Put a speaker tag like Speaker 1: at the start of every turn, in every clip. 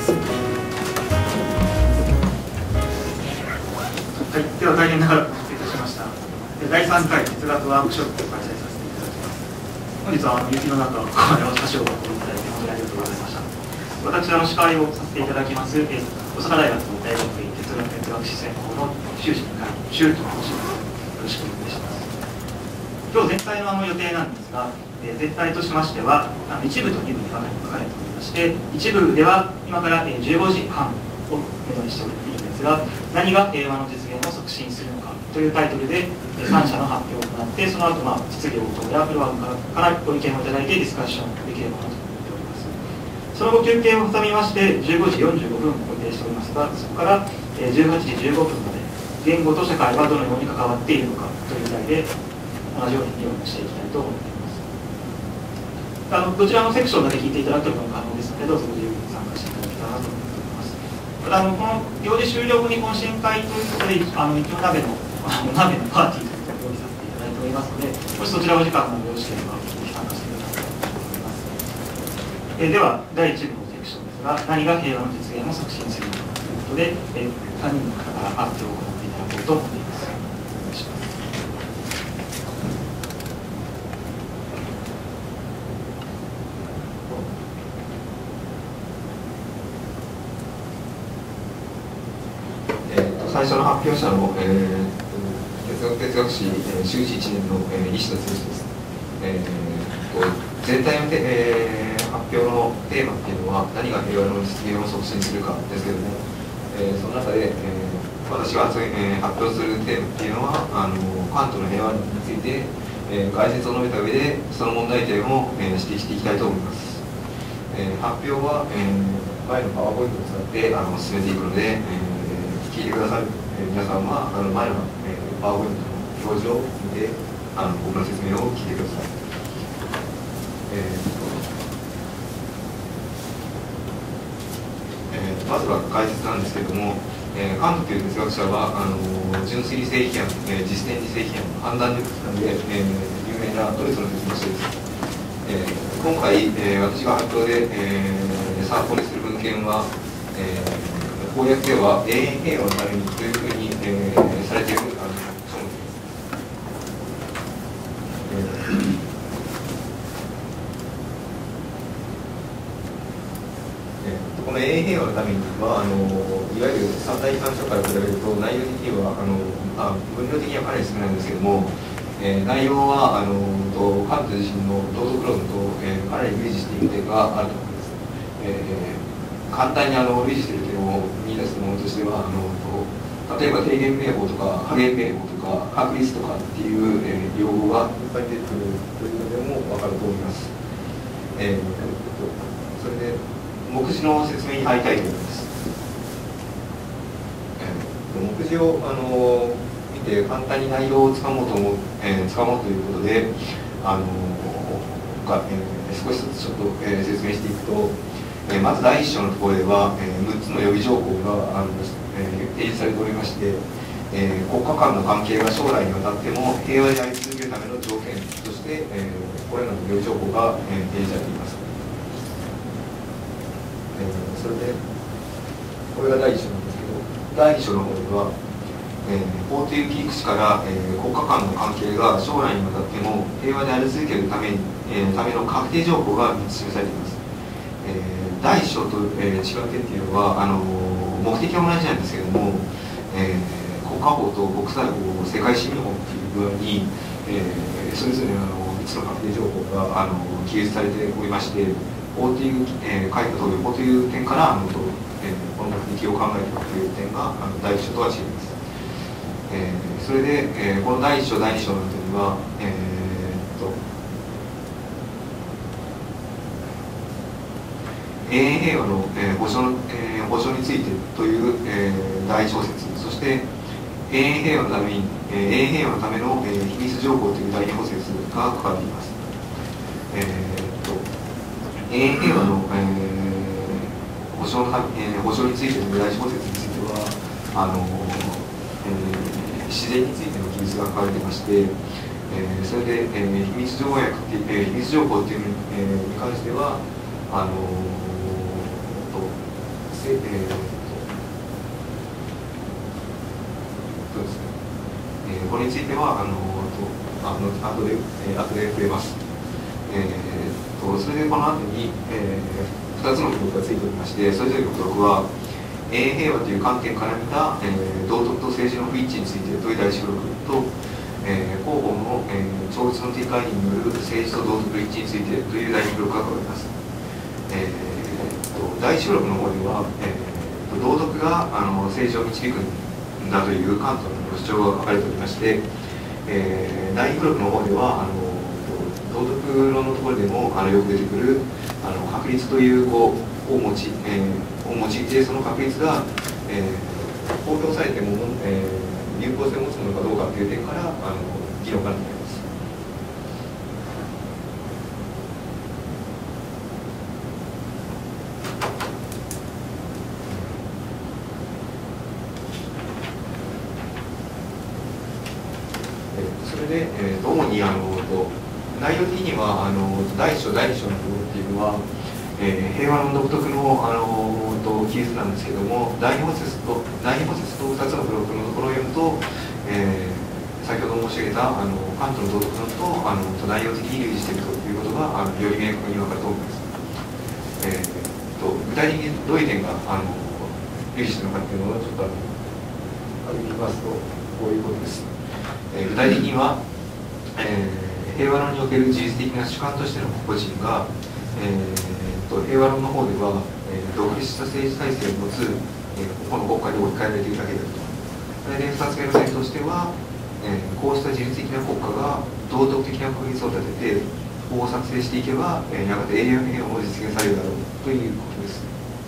Speaker 1: はい、では大変長らくお待たせいたしました。第3回哲学ワークショップを開催させていただきます。本日は雪の中、ここまでお話をごいただいて本当にありがとうございました。私、司会をさせていただきます、大阪大学大学院哲学史専攻の修士2回、修と申します。よろしくお願いします。今日全体の予定なんですが、全体としましては、1部と2部に分かれておりまして、1部では今から15時半を目処にしているんですが、何が平和の実現を促進するのかというタイトルで3社の発表を行って、その後質疑応答やフロアからご意見をいただいてディスカッションできればなと思っております。その後休憩を挟みまして15時45分を予定しておりますが、そこから18時15分まで言語と社会はどのように関わっているのかという題で同じように議論をしていきたいと思っています。どちらのセクションだけ聞いていただくことも可能ですので、どうぞご自由に参加していただけたらなと思っております。またこの行事終了後に懇親会ということで、一応鍋のパーティーということを用意させていただいておりますので、もしそちらお時間がよろしければ参加してくださいと思います。では、第1部のセクションですが、何が平和の実現を促進するのかということで、3人の方から発表を行っていただこうと思っています。お願いします。
Speaker 2: 最初の発表者の、哲学史修士1年の、西田剛です。全体の発表のテーマっていうのは何が平和の実現を促進するかですけれども、その中で、私が発表するテーマっていうのはカントの平和について、解説を述べた上でその問題点を、指摘していきたいと思います。発表は、前のパワーポイントを使って進めていくので、聞いてくださる、皆さんは前の、パワーポイントの表示を見て僕の説明を聞いてください。まずは解説なんですけれども、カントという哲学者は純粋理性批判、実践理性批判、判断力なので、有名なドイツの哲学者です。今回、私が発表で、参考にする文献は、公約では永遠平和のためにというふうに、されている書物です。この永遠平和のためには、いわゆる三大機関書から比べると内容的には分量的にはかなり少ないんですけども、内容はカント自身の道徳論と、かなり類似している点があると思います。簡単に類似している点を見出すものとしては例えば低減名簿とか波減名簿とか確率とかっていう、用語が頻繁に出てくるというのでも分かると思います。それで目次の説明に入りたいと思います。目次を見て簡単に内容をつかもうということで少しずつちょっと、説明していくと、まず第1章のところでは、6つの予備条項が提示されておりまして、国家間の関係が将来にわたっても平和であり続けるための条件として、これらの予備条項が、提示されています。それでこれが第1章なんですけど、第2章の方では、法という切り口から、国家間の関係が将来にわたっても平和であり続けるための確定条項が3つ示されています。第1章と、違う点っていうのは目的は同じなんですけども、国家法と国際法、世界市民法っていう部分に、それぞれ3つの確定条項が記述されておりまして、法という、書いた通り法という点からこの目的を考えていくという点が第1章とは違います。それで、この第1章、第2章の後には、永遠平和の、保障についてという、第1小節、そして永遠平和のための、秘密条項という第2小節が書かれています。永遠平和の、保障についての第1小節については自然についての記述が書かれていまして、それで、秘密条項っていうのに関してはこれについては後で触れます。それでこの後に、2つの記録がついておりまして、それぞれの記録は永遠平和という観点から見た、道徳と政治の不一致についてという第一記録と、広報の、超越の展開による政治と道徳の一致についてという第二記録が書かれます。第一記録の方では、道徳が政治を導くんだというカントの主張が書かれておりまして、第二記録の方では道徳論のところでもよく出てくる確率というを用いて、その確率が、公表されても、有効性を持つものかどうかという点から議論がなっています。それで、主に内容的には第1章第2章のところっていうのは、平和論独特の記述なんですけども、第2節と2つのブロックのところを読むと、先ほど申し上げたカントの道徳論と内容的に類似しているということがより明確に分かると思います。具体的にどういう点が類似しているのかっていうのをちょっと挙げてみますと、こういうことです。具体的には、平和論における事実的な主観としての個人が、平和論の方では、独立した政治体制を持つ、この国家に置き換えられているだけだと。それで2つ目の点としては、こうした自律的な国家が道徳的な確率を立てて法を作成していけば、やがて永遠の平和も実現されるだろうということです。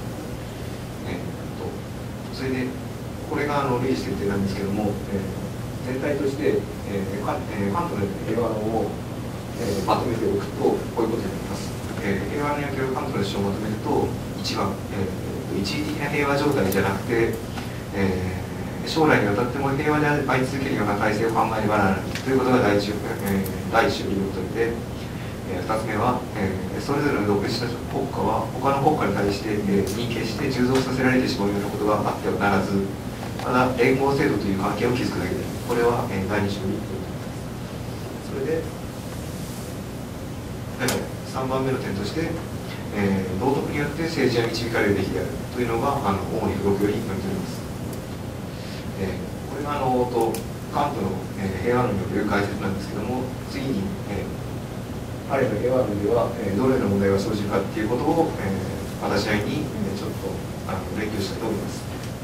Speaker 2: それでこれが類似している点なんですけども、全体として、カントの平和論を、まとめておくとこういうことになります。平和論におけるカントの主張をまとめると、1番、一時的な平和状態じゃなくて、将来にわたっても平和であり続けるような体制を考えねばならないということが第一種の理論で、2つ目は、それぞれの独立した国家は他の国家に対して、認定して従属させられてしまうようなことがあってはならず、ただ連合制度という関係を築くだけである。これは、第2種の理論です。それで、3番目の点として、道徳によって政治は導かれるべきであるというのが主に動くようになっております。これがカントの、平和論における解説なんですけども、次に、彼の平和論では、どのような問題が生じるかということを、話し合いに、ちょっと勉強したいと思います。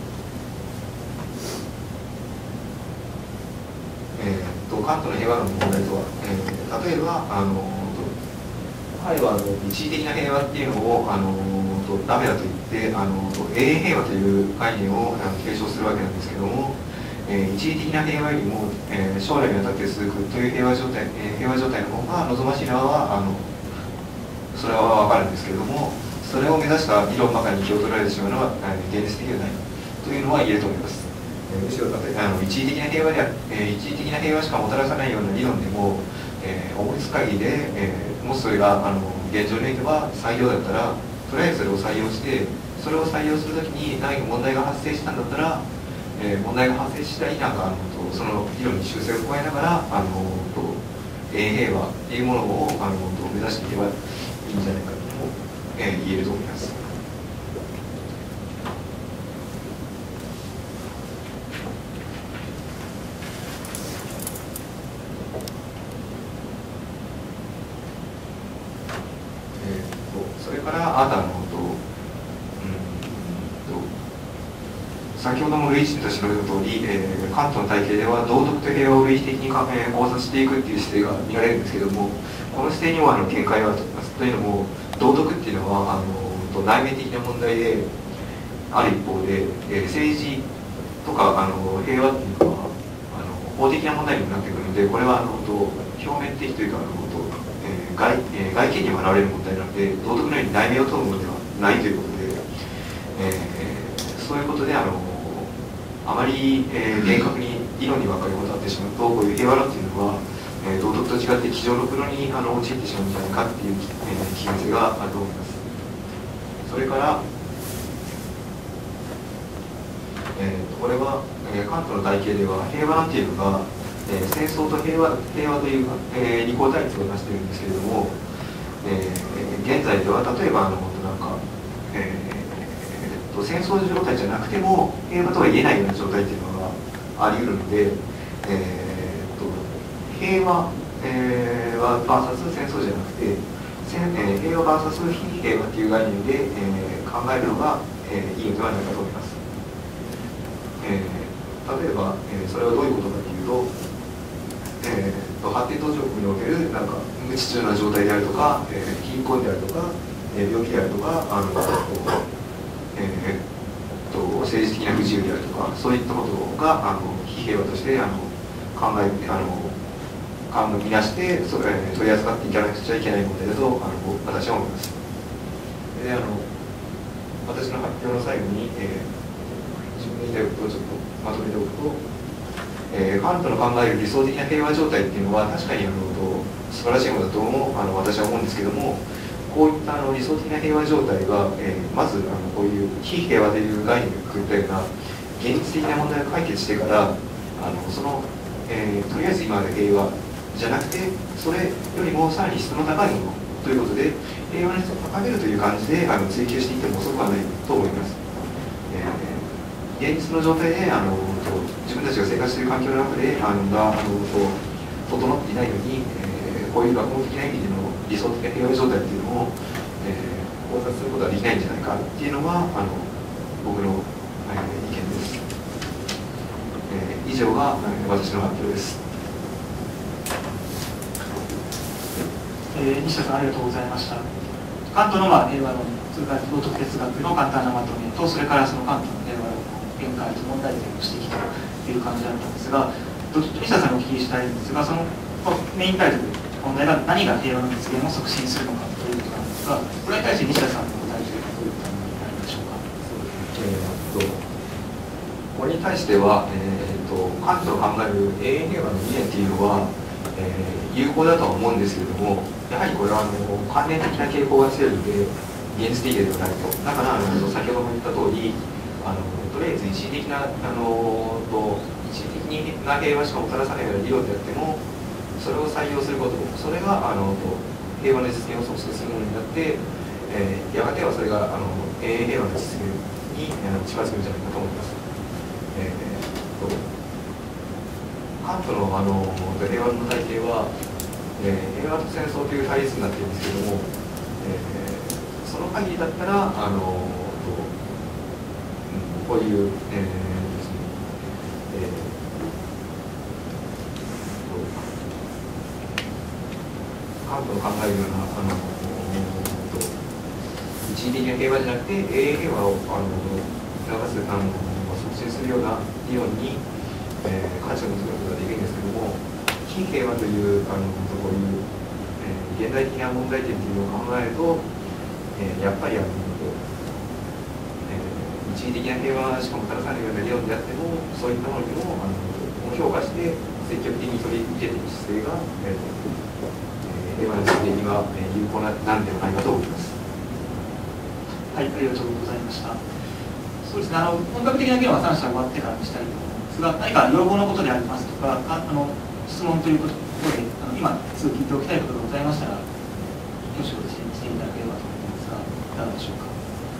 Speaker 2: カントの平和論の問題とは、例えば彼は一時的な平和っていうのをダメだと言って永遠平和という概念を提唱するわけなんですけども、一時的な平和よりも、将来にわたって続くという平和状態の方が望ましいのはそれは分かるんですけれども、それを目指した議論ばかりに気を取られてしまうのは現実的ではないというのは言えると思います。むしろ一時的な平和しかもたらさないような理論でも、思いつく限りで、もしそれが現状においては採用だったら、とりあえずそれを採用して、それを採用するときに何か問題が発生したんだったら、問題が発生したりその理論に修正を加えながら永遠平和っていうものを目指していけばいいんじゃないかと言えると思います。それから先ほども類似として述べた通り、カントの体系では道徳と平和を類似的に考察していくっていう姿勢が見られるんですけども、この姿勢にも見解があると思います。というのも、道徳っていうのは内面的な問題である一方で、政治とか平和っていうのは法的な問題にもなってくるので、これは表面的というか外見に現れる問題なので、道徳のように内面を問うものではないということで、そういうことであまり、厳格に理論にばかりこだわってしまうと、こういう平和論というのは、道徳と違って机上の黒に陥ってしまうんじゃないかっていう危険性があると思います。それから、 これは、カントの体系では平和なんていうのが、戦争と平和という、二項対立を出しているんですけれども、現在では例えばなんか、戦争状態じゃなくても平和とは言えないような状態っていうのがあり得るので、平和、VS 戦争じゃなくて平和 VS 非平和という概念で、考えるのが、いいのではないかと思います。例えば、それはどういうことかというと、発展途上国におけるなんか無秩序な状態であるとか、貧困であるとか、病気であるとか、政治的な不自由であるとか、そういったことが非平和として見なして取り扱っていかなくちゃいけない問題だと私は思います。で私の発表の最後に、自分の言いたいことをちょっとまとめておくと、カントの考える理想的な平和状態っていうのは確かに素晴らしいものだと私は思うんですけども、こういった理想的な平和状態が、まずこういう非平和という概念がくったような現実的な問題を解決してからとりあえず今まで平和じゃなくて、それよりもさらに質の高いものということで平和の質を高めるという感じで追求していっても遅くはないと思います。現実の状態で自分たちが生活している環境の中で整っていないのに、こういう学問的な意味での理想的な平和状態っていうのを、考察することはできないんじゃないかっていうのが僕の、意見です。以上が、私の発表です。
Speaker 1: 西田さんありがとうございました。カントの平和論、それから道徳哲学の簡単なまとめと、それからそのカントの平和論限界と問題点を指摘という感じだったんですが、西田さんにお聞きしたいんですが、そのメインタイトル、問題が何が平和の実現を促進するのかということなんですが、これに対して西田さんの答えというのはどういうことになるでしょうか。
Speaker 2: これに対しては、カントの考える永遠平和の理念というのは、有効だとは思うんですけれども、やはりこれは関連的な傾向が強いので現実的ではないと。だから先ほども言った通りとりあえず一時的な平和しかもたらさないような理論であっても、それを採用すること、それが平和の実現を促進するものになって、やがてはそれが永遠平和の実現に近づくんじゃないかと思います。カントの平和の体系は、平和と戦争という対立になっているんですけれども、その限りだったらこういう、カントの考えるような一時的な平和じゃなくて永遠平和を促進するような理論に価値を求めることができるんですけども、非平和というこういう、現代的な問題点というのを考えると、やっぱり一時的な平和しかもたらさないような理論であっても、そういったものにも評価して積極的に取り入れていく姿勢が、平和の実現には有効なんではないかと思います。
Speaker 1: はい、ありがとうございました。そうですね、本格的な議論は3社終わってからにしたいと思いますが、何か要望のことでありますとか、質問ということで、今すぐ聞いておきたいことがございましたら、挙手をしていただければと思いますが、いかがでしょうか。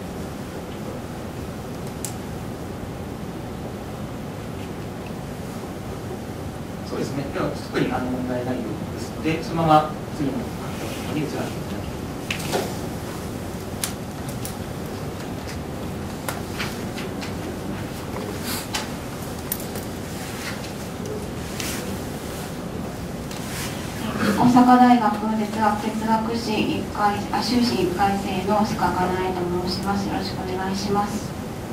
Speaker 1: そうですね、では特に問題ないようですので、そのまま次の発表に移らせていただきます。
Speaker 3: 大阪大学哲学史修士1回生の須賀かなえと申します。よろしくお願いします。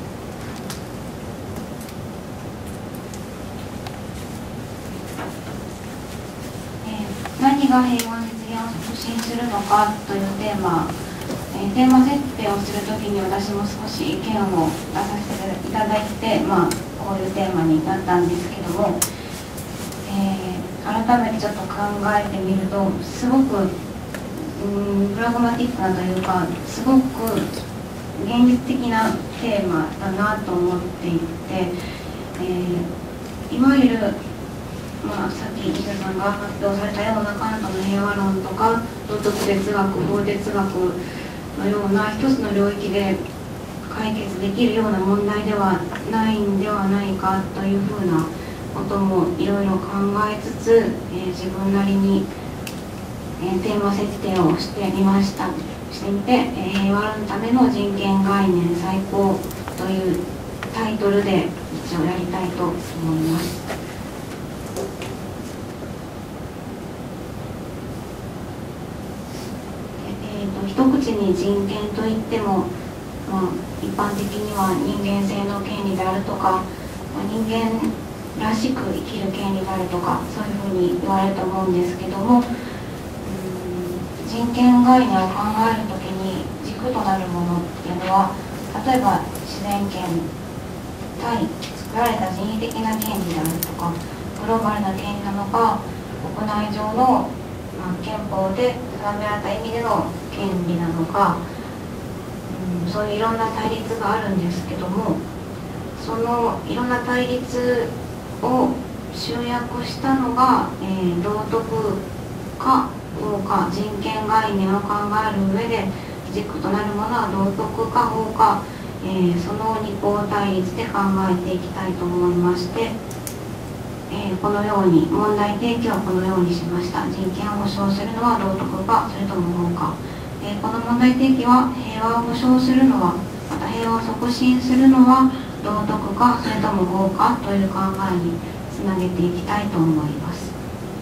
Speaker 3: 何が平和実現を促進するのかというテーマ設定をするときに私も少し意見を出させていただいて、こういうテーマになったんですけども、改めてちょっと考えてみると、すごくプラグマティックなというか、すごく現実的なテーマだなと思っていて、いわゆる、さっき石田さんが発表されたようなカントの平和論とか道徳哲学、法哲学のような一つの領域で解決できるような問題ではないんではないかというふうなこともいろいろ考えつつ、自分なりに、テーマ設定をしてみました。してみて、平和のための人権概念再考というタイトルで一応やりたいと思います。一口に人権といっても、一般的には人間性の権利であるとか、人間らしく生きる権利であるとか、そういうふうに言われると思うんですけども、人権概念を考えるときに軸となるものっていうのは、例えば自然権対作られた人為的な権利であるとか、グローバルな権利なのか、国内上の、憲法で定められた意味での権利なのか、そういういろんな対立があるんですけども、そのいろんな対立を集約したのが、道徳か法か、人権概念を考える上で軸となるものは道徳か法か、その二項対立で考えていきたいと思いまして、このように問題提起をこのようにしました。人権を保障するのは道徳か、それとも法か。この問題提起は、平和を保障するのは、また平和を促進するのは道徳か、それとも法かという考えにつなげていきたいと思います。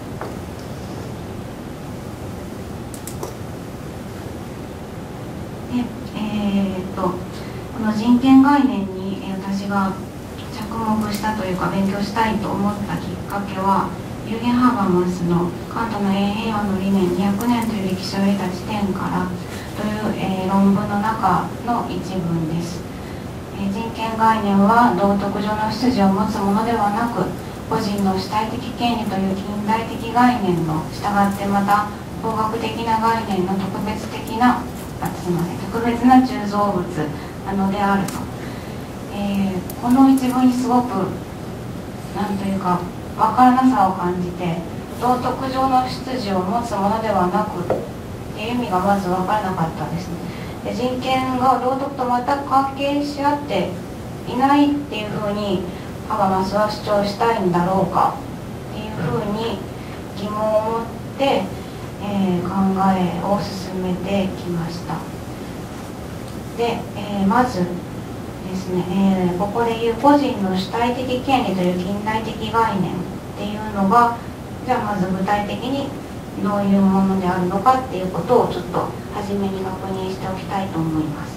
Speaker 3: この人権概念に、私が着目したというか勉強したいと思ったきっかけは、ユーゲン・ハーバーマスのカントの平和の理念200年という歴史を得た時点からという、論文の中の一文です。人権概念は道徳上の出自を持つものではなく、個人の主体的権利という近代的概念の従ってまた法学的な概念の特別な鋳造物なのであると、この一文にすごくなんというか分からなさを感じて、道徳上の出自を持つものではなくっていう意味がまず分からなかったですね。で、人権が道徳と全く関係し合っていないっていうふうにハバマスは主張したいんだろうかっていうふうに疑問を持って、考えを進めてきました。で、まずですね、ここでいう個人の主体的権利という近代的概念っていうのが、じゃあまず具体的にどういうものであるのかっていうことをちょっと初めに確認しておきたいと思います。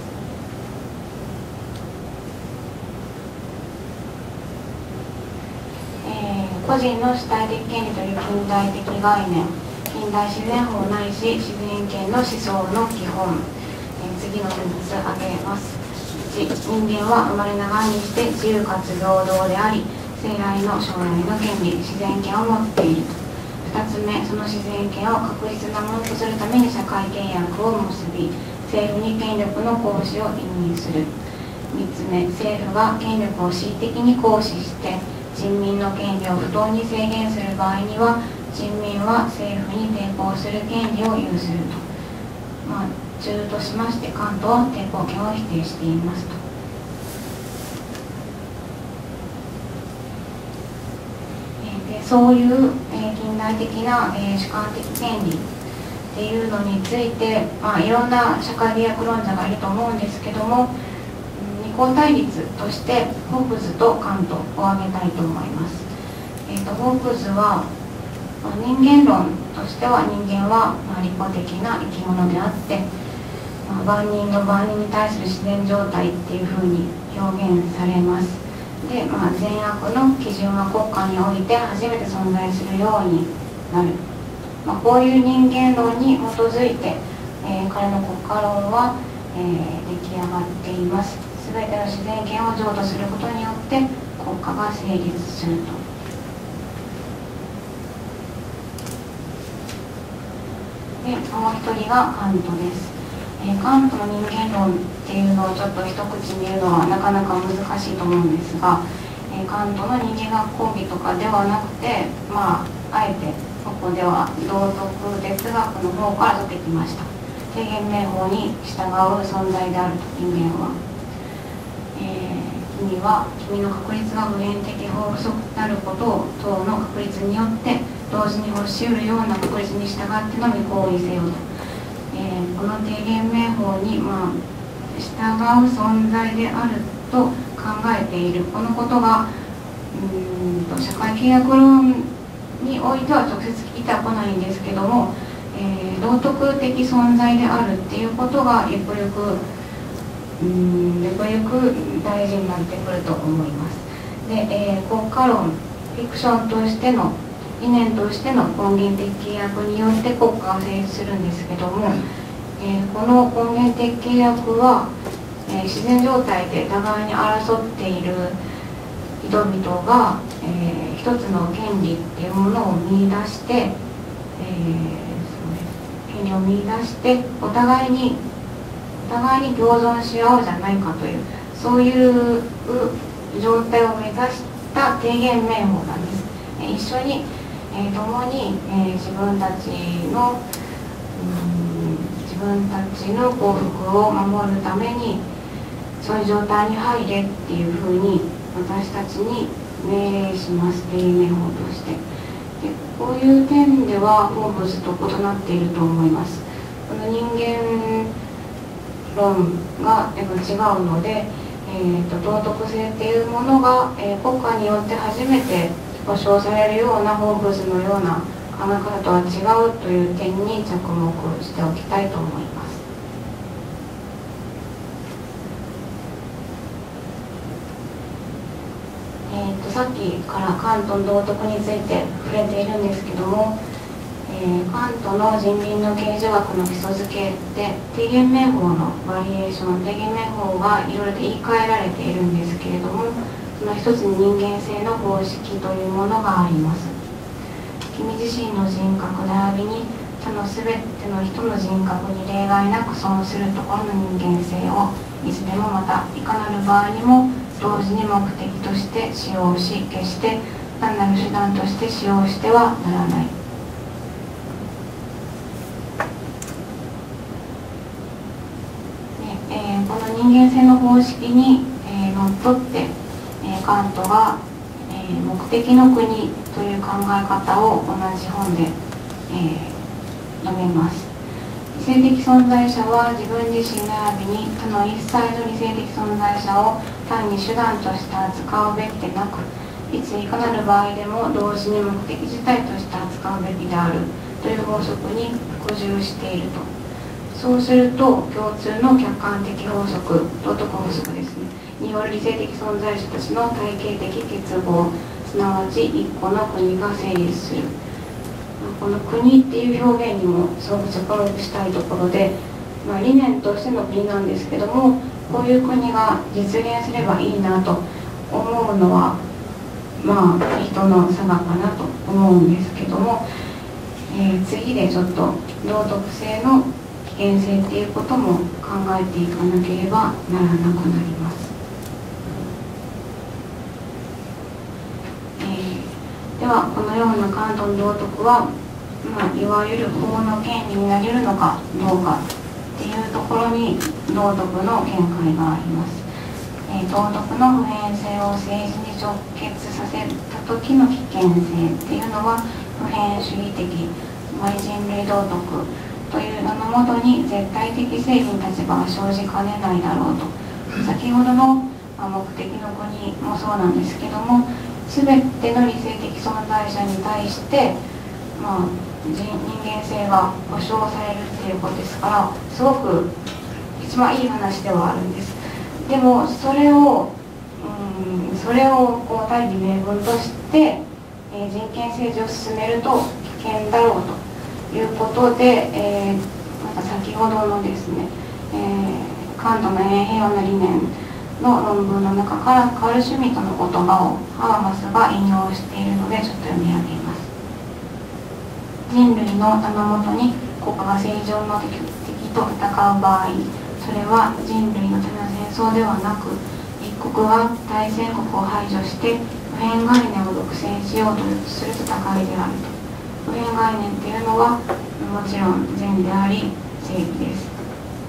Speaker 3: 個人の主体的権利という近代的概念、近代自然法ないし自然権の思想の基本、次の3つ挙げます。1、人間は生まれながらにして自由かつ平等であり、生来の将来の権利、自然権を持っている。2つ目、その自然権を確実なものとするために社会契約を結び、政府に権力の行使を委任する。3つ目、政府が権力を恣意的に行使して人民の権利を不当に制限する場合には、人民は政府に抵抗する権利を有すると。中としまして関東は抵抗権を否定していますと。で、そういう、近代的な、主観的権利っていうのについて、いろんな社会契約論者がいると思うんですけども、二項対立としてホークスとカントを挙げたいと思います。ホークスは人間論としては、人間は利己的な生き物であって、万人の万人に対する自然状態っていうふうに表現されます。で、善悪の基準は国家において初めて存在するようになる。こういう人間論に基づいて、彼の国家論は、出来上がっています。すべての自然権を譲渡することによって国家が成立すると。で、もう一人がカントです。 カントの人間論っていうのをちょっと一口に言うのはなかなか難しいと思うんですが、カントの人間学講義とかではなくて、あえてここでは道徳哲学の方から出てきました。定言明法に従う存在であると。人間は、君の確率が普遍的法則なることを等の確率によって同時に欲しうるような確率に従ってのみ行為せよと、この定言明法に、従う存在であると考えているこのことが社会契約論においては直接聞いてはこないんですけども、道徳的存在であるっていうことがゆくゆく大事になってくると思います。で、国家論、フィクションとしての理念としての根源的契約によって国家が成立するんですけども、この根源的契約は、自然状態で互いに争っている人々が、一つの権利っていうものを見出して、権利を見出してお互いに共存し合おうじゃないかという、そういう状態を目指した定言明法なんです。一緒に、共に、自分たちの幸福を守るためにそういう状態に入れっていうふうに私たちに命令します。定言明法として。で、こういう点ではホームズと異なっていると思います。この人間論が違うので、道徳性っていうものが、国家によって初めて保障されるようなホームズのような考え方とは違うという点に着目しておきたいと思います。さっきからカントの道徳について触れているんですけども、カントの人民の形状学の基礎づけで定言明法のバリエーション、定言明法がいろいろと言い換えられているんですけれども、その一つに人間性の方式というものがあります。君自身の人格並びに他の全ての人の人格に例外なく損するところの人間性をいつでもまたいかなる場合にも同時に目的として使用し、決して単なる手段として使用してはならない。この人間性の方式に、のっとって、カントが、目的の国という考え方を同じ本で、読めます。理性的存在者は自分自身並びに他の一切の理性的存在者を単に手段として扱うべきでなく、いついかなる場合でも同時に目的自体として扱うべきであるという法則に服従していると。そうすると共通の客観的法則、道徳法則ですね、による理性的存在者たちの体系的結合、すなわち一個の国が成立する。この国っていう表現にもすごく着目したいところで、理念としての国なんですけども、こういう国が実現すればいいなと思うのは人の差がかなと思うんですけども、次でちょっと道徳性の危険性っていうことも考えていかなければならなくなります。ではこのようなカントの道徳は、いわゆる法の権利になり得るのかどうかっていうところに道徳の見解があります。道徳の普遍性を政治に直結させた時の危険性っていうのは、普遍主義的人類道徳という名のもとに絶対的正義に立場が生じかねないだろうと。先ほどの目的の国もそうなんですけども、全ての理性的存在者に対して、人間性が保障されるっていうことですから、すごく一番いい話ではあるんです。でもそれをこう大義名分として、人権政治を進めると危険だろうということで、また先ほどのですね、カントの平和な理念の論文の中からカール・シュミットの言葉をハーマスが引用しているので、ちょっと読み上げます。人類の名のもとに国家が正常の的と戦う場合、それは人類のための戦争ではなく、一国が対戦国を排除して普遍概念を独占しようとする戦いであると。普遍概念っていうのはもちろん善であり正義です。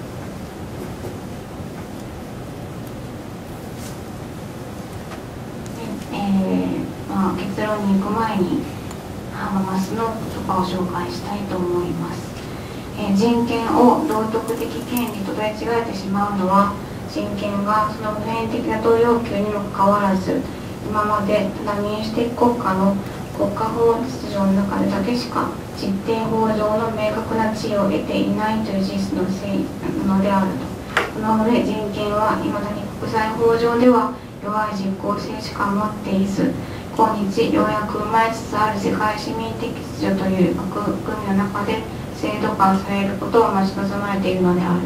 Speaker 3: 結論に行く前にハバマスの言葉を紹介したいと思います。人権を道徳的権利と取り違えてしまうのは、人権がその普遍的な要求にもかかわらず、今までただ民主的国家の国家法秩序の中でだけしか実定法上の明確な地位を得ていないという事実のせいなのであると。その上、人権はいまだに国際法上では弱い実効性しか持っていず、今日ようやく生まれつつある世界市民的秩序という枠組みの中で制度化されることを待ち望まれているのである。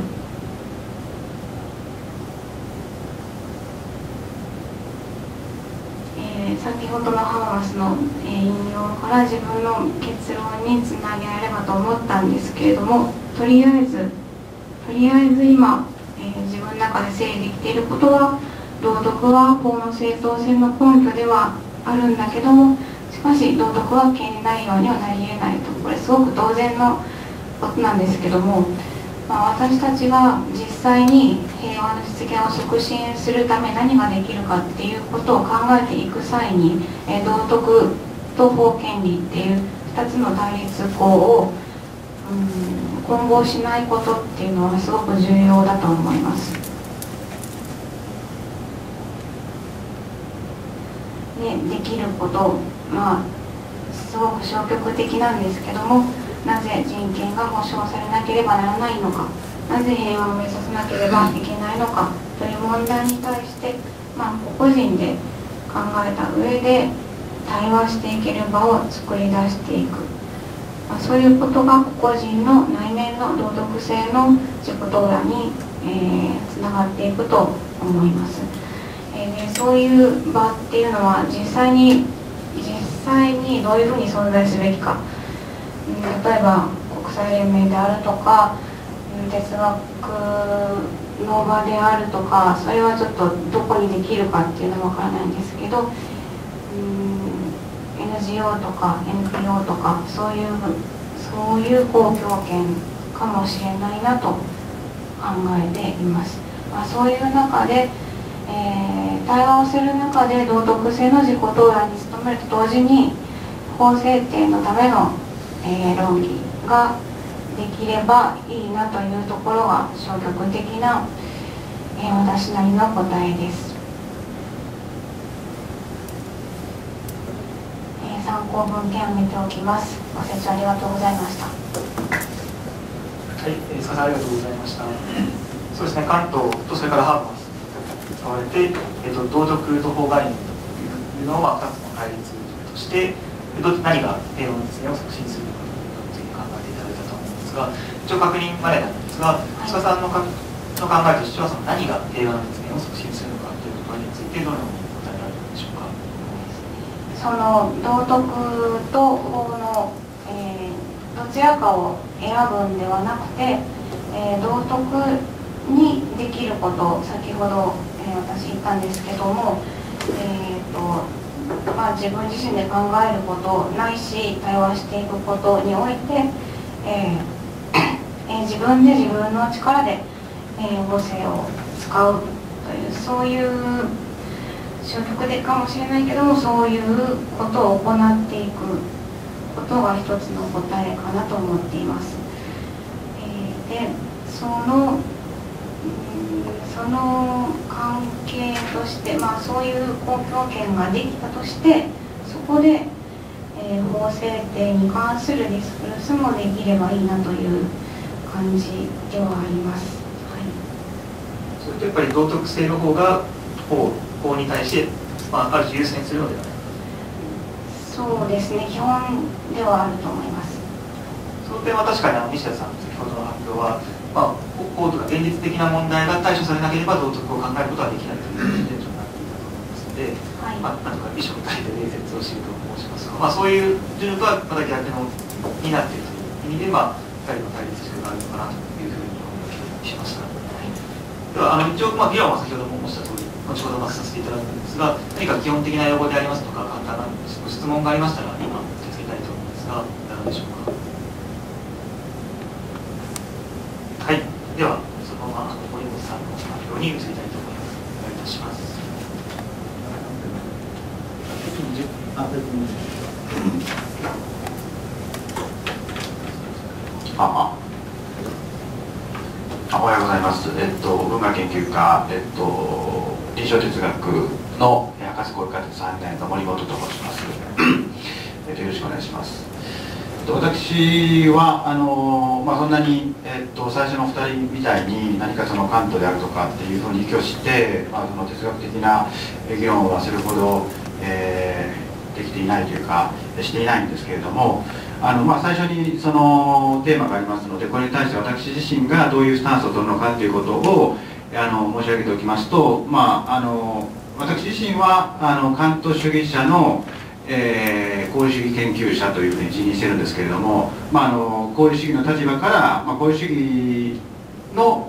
Speaker 3: 先ほどのハマスの引用から自分の結論につなげられればと思ったんですけれども、とりあえず今、自分の中で整理できていることは、道徳は法の正当性の根拠ではあるんだけども、しかし道徳は権利内容にはなり得ないと。これすごく当然のことなんですけども、私たちが実際に平和の実現を促進するため何ができるかっていうことを考えていく際に、道徳と法権利っていう2つの対立項を混合しないことっていうのはすごく重要だと思います。できること、すごく消極的なんですけども、なぜ人権が保障されなければならないのか、なぜ平和を目指さなければいけないのかという問題に対して、個々人で考えた上で対話していける場を作り出していく、そういうことが個々人の内面の道徳性の自己動乱につながっていくと思います。でそういう場っていうのは実際にどういうふうに存在すべきか、例えば国際連盟であるとか哲学の場であるとか、それはちょっとどこにできるかっていうのはわからないんですけど、NGO とか NPO とかそういう公共権かもしれないなと考えています。そういう中で対話をする中で道徳性の自己動乱に努めると同時に法制定のための、論議ができればいいなというところが消極的な、私なりの答えです。参考文献を見ておきます。ご清聴ありがとうございました。
Speaker 1: はい、佐々ありがとうございました。そうですね、関東とそれからハーバー使われて、道徳と法概念というのは2つの対立として、何が平和の実現を促進するのかというのを考えていただいたと思うんですが、一応確認までなんですが、須田さんの考えとしては、その何が平和の実現を促進するのかということについてどのように答えられるでしょうか。
Speaker 3: その道徳と法の、どちらかを選ぶんではなくて、道徳にできることを先ほど、私言ったんですけども、自分自身で考えることないし対話していくことにおいて、自分で自分の力で、母性を使うというそういう消極的かもしれないけども、そういうことを行っていくことが一つの答えかなと思っています。でその関係として、そういう公共権ができたとして、そこで、法制定に関するディスクルスもできればいいなという感じではあります。
Speaker 1: それとやっぱり道徳性の方が法に対して、ある種優先するのではないか。
Speaker 3: そうですね、基本ではあると思います。
Speaker 1: その点は確かに西田さん先ほどの発表は、法とか現実的な問題が対処されなければ道徳を考えることはできないという現状になっていたと思いますので、なんとか異色たりで礼節を知ると申しますが、そういう順序とはまた逆のになっているという意味で、2人の対立軸があるのかなというふうに思しました。では一応、議論は先ほども申した通り、後ほどさせていただくんですが、何か基本的な用語でありますとか、簡単なご質問がありましたら、今、受け付けたいと思いますが、いかがでしょうか。はい、では、そのまま堀本さんの発表に移りたいと思います。お願いいたします。
Speaker 4: おはようございます。文化研究科、臨床哲学の博士号科3年の森本と申します。よろしくお願いします。私はそんなに、最初の2人みたいに何かそのカントであるとかっていうふうに依拠して、その哲学的な議論はするほど、できていないというかしていないんですけれども、最初にそのテーマがありますので、これに対して私自身がどういうスタンスを取るのかということを申し上げておきますと、私自身はカント主義者の功利主義研究者というふうに自認してるんですけれども、功利主義の立場から、功利主義の、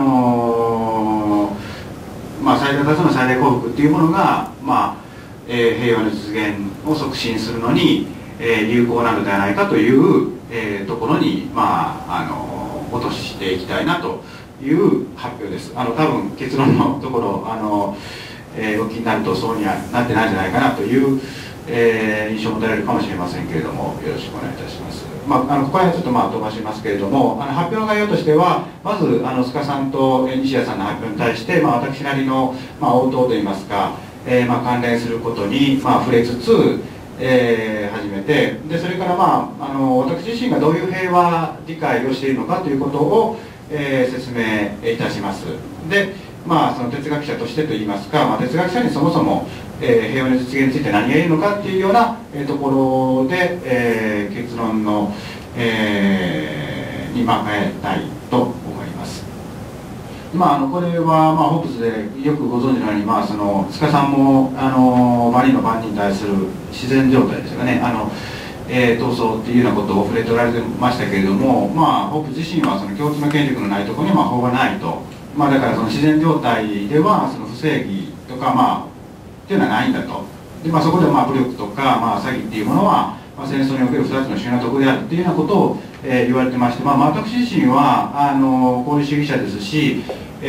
Speaker 4: 最大多数の最大幸福っていうものが、平和の実現を促進するのに、有効なのではないかという、ところに、落としていきたいなという発表です。多分結論のところお聞きになるとそうにはなってないんじゃないかなという印象を持たれるかもしれませんけれども、よろしくお願いいたします。ここら辺はちょっと飛ばしますけれども、発表の概要としては、まず須賀さんと西谷さんの発表に対して、私なりの、応答といいますか、関連することに、触れつつ、始めて、でそれから私自身がどういう平和理解をしているのかということを、説明いたします。で、その哲学者としてといいますか、哲学者にそもそも平和の実現について何が言えるのかっていうようなところで結論のに変えたいと思います。これはホープスでよくご存知のように須賀さんもマリーの番人に対する自然状態ですよね、闘争っていうようなことを触れておられてましたけれども、ホープ自身はその共通の権力のないところには法がないと。だからその自然状態ではその不正義とかっていうのはないんだと。で、そこで武力とか詐欺っていうものは、戦争における2つの主要な徳であるっていうようなことを、言われてまして、私自身は功利主義者ですし、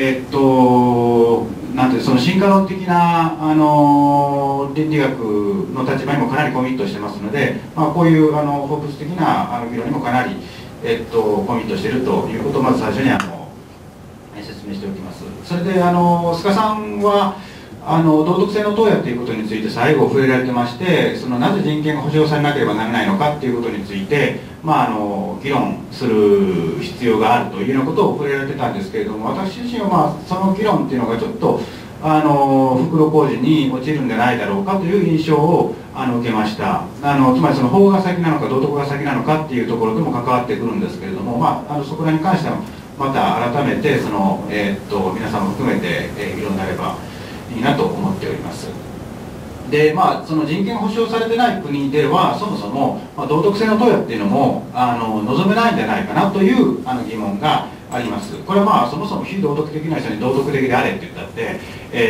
Speaker 4: なんてその進化論的な倫理学の立場にもかなりコミットしてますので、こういうホープス的な議論にもかなり、コミットしているということをまず最初に説明しておきます。それで須賀さんは道徳性の投与ということについて最後触れられてまして、なぜ人権が保障されなければならないのかということについて、議論する必要があるというようなことを触れられてたんですけれども、私自身はその議論っていうのがちょっと袋小路に落ちるんじゃないだろうかという印象を受けました。つまり法が先なのか道徳が先なのかっていうところとも関わってくるんですけれども、そこらに関してはまた改めて皆さんも含めて議論になればいいなと思っております。で、その人権保障されてない国ではそもそも、道徳性の投与っていうのも望めないんじゃないかなという疑問があります。これはそもそも非道徳的な人に道徳的であれって言ったって、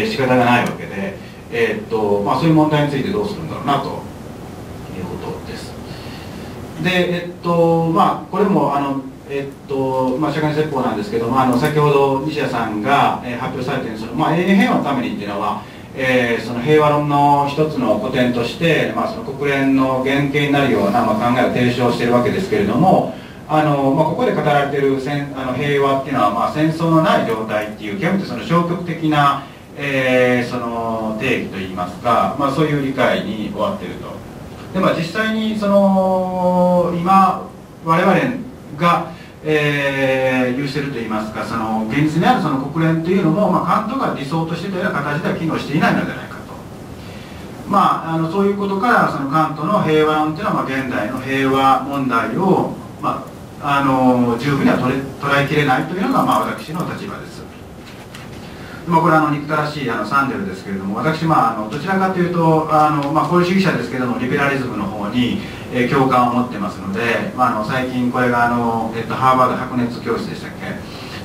Speaker 4: 仕方がないわけで、そういう問題についてどうするんだろうなということです。で、これも社会説法なんですけども、先ほど西谷さんが、発表されているその、永遠平和のためにっていうのは、その平和論の一つの古典として、その国連の原型になるような、考えを提唱しているわけですけれども、ここで語られている平和っていうのは、戦争のない状態っていう極めてその消極的な、その定義といいますか、そういう理解に終わっていると。で、実際にその今我々が有しているといいますか、その現実にあるその国連というのも、カントが理想としていたような形では機能していないのではないかと。そういうことからそのカントの平和論というのは、現代の平和問題を、十分には捉えきれないというのが、私の立場です。これは憎たらしいサンデルですけれども、私、どちらかというと功利主義者ですけれども、リベラリズムの方に共感を持ってますので、最近これがハーバード白熱教室でしたっけ、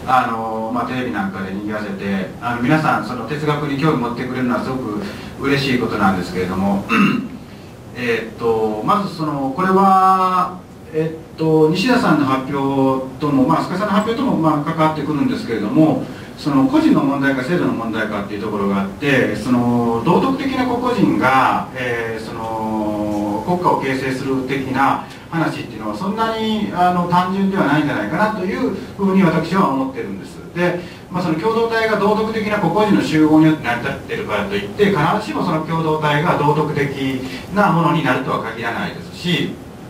Speaker 4: テレビなんかで賑わせて皆さんその哲学に興味持ってくれるのはすごく嬉しいことなんですけれどもまずこれは、西田さんの発表とも、菅さんの発表とも関わってくるんですけれども、その個人の問題か制度の問題かっていうところがあって、その道徳的な個々人が、その国家を形成する的な話っていうのはそんなに単純ではないんじゃないかなというふうに私は思ってるんです。で、その共同体が道徳的な個々人の集合によって成り立っているからといって必ずしもその共同体が道徳的なものになるとは限らないですし、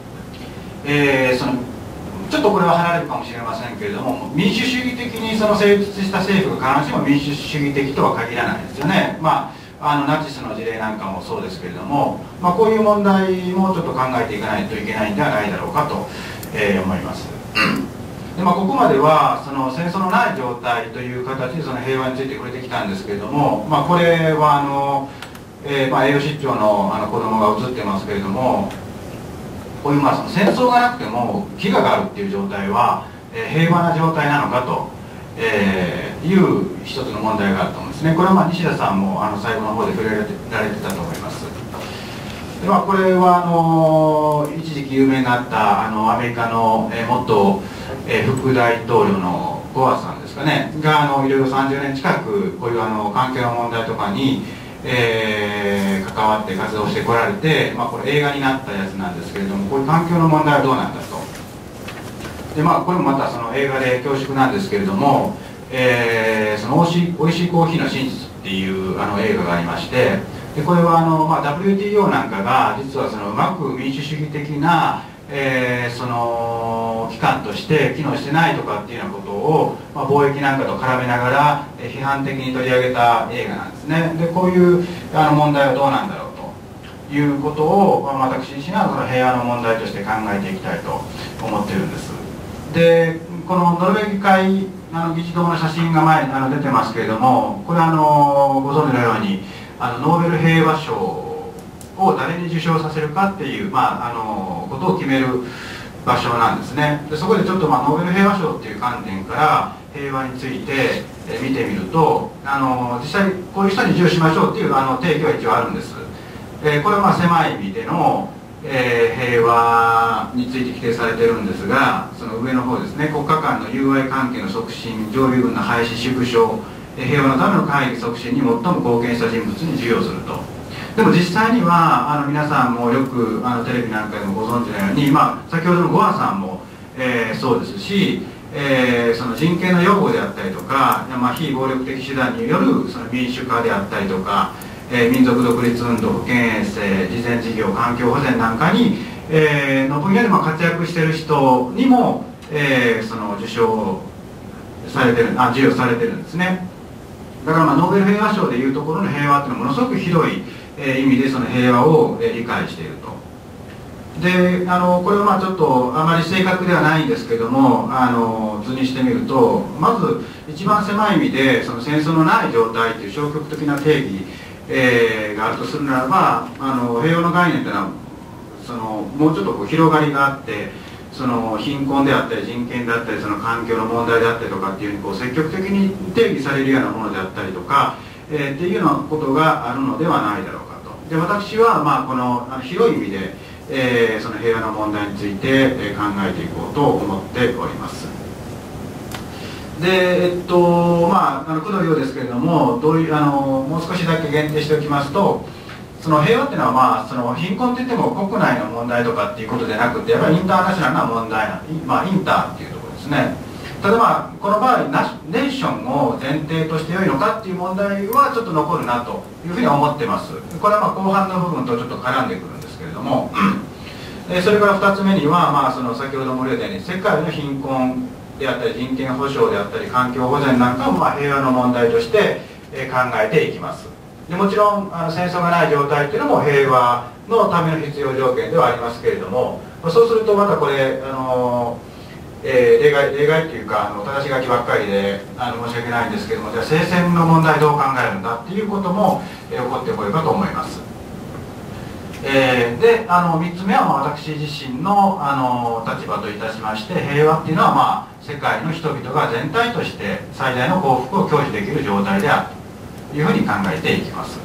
Speaker 4: ちょっとこれは離れるかもしれませんけれども、民主主義的にその成立した政府が必ずしも民主主義的とは限らないですよね。ナチスの事例なんかもそうですけれども、こういう問題もちょっと考えていかないといけないんではないだろうかと、思います。でここまではその戦争のない状態という形でその平和について触れてきたんですけれども、これは栄養失調の子供が映ってますけれども、こういうその戦争がなくても飢餓があるっていう状態は、平和な状態なのかと、いう一つの問題があると思うんですね。これは西田さんも最後の方で触れられてたと思います。でこれは一時期有名になったアメリカの、元、副大統領のゴアさんですかねがいろいろ30年近くこういう環境の問題とかに、関わって活動してこられて、これ映画になったやつなんですけれども、こういう環境の問題はどうなんだと。でこれもまたその映画で恐縮なんですけれども、そのおいしいコーヒーの真実っていう映画がありまして、でこれはWTO なんかが実はそのうまく民主主義的な、その機関として機能してないとかっていうようなことを、貿易なんかと絡めながら批判的に取り上げた映画なんですね。でこういう問題はどうなんだろうということを、私自身はその平和の問題として考えていきたいと思ってるんです。でこのノルウェー議会議事堂の写真が前に出てますけれども、これはご存知のようにノーベル平和賞を誰に受賞させるかっていう、ことを決める場所なんですね。でそこでちょっとノーベル平和賞っていう観点から平和について見てみると、実際こういう人に授与しましょうっていう定義は一応あるんです。これは狭い意味での平和について規定されてるんですが、その上の方ですね、国家間の友愛関係の促進、常備軍の廃止縮小、平和のための会議促進に最も貢献した人物に授与すると。でも実際には皆さんもよくテレビなんかでもご存知のように、先ほどのゴアさんも、そうですし、その人権の擁護であったりとか、非暴力的手段によるその民主化であったりとか、民族独立運動、保健衛生、慈善事業、環境保全なんかに、の分野で活躍している人にも、その授与されてるんですね。だからノーベル平和賞でいうところの平和っていうのはものすごく広い意味でその平和を理解していると。でこれはちょっとあまり正確ではないんですけども図にしてみると、まず一番狭い意味でその戦争のない状態という消極的な定義、があるとするならば平和の概念というのはそのもうちょっと広がりがあって、その貧困であったり人権であったりその環境の問題であったりとかっていうふうに積極的に定義されるようなものであったりとか、っていうようなことがあるのではないだろうかと。で私はこの広い意味で、その平和の問題について、考えていこうと思っております。で工藤ようですけれども、どういうもう少しだけ限定しておきますと、その平和っていうのはその貧困っていっても国内の問題とかっていうことでなくて、やっぱりインターナショナルな問題インターっていうところですね。ただこの場合ネーションを前提として良いのかっていう問題はちょっと残るなというふうに思ってます。これは後半の部分とちょっと絡んでくるんですけれどもそれから2つ目には、その先ほども言ったように世界の貧困であったり人権保障であったり環境保全なんかも平和の問題として考えていきます。でもちろん戦争がない状態っていうのも平和のための必要条件ではありますけれども、そうするとまたこれ例外というか正し書きばっかりで申し訳ないんですけども、じゃあ聖戦の問題どう考えるんだっていうことも起こってこようかと思います。でで3つ目は私自身の立場といたしまして、平和っていうのは世界の人々が全体として最大の幸福を享受できる状態であるというふうに考えていきます。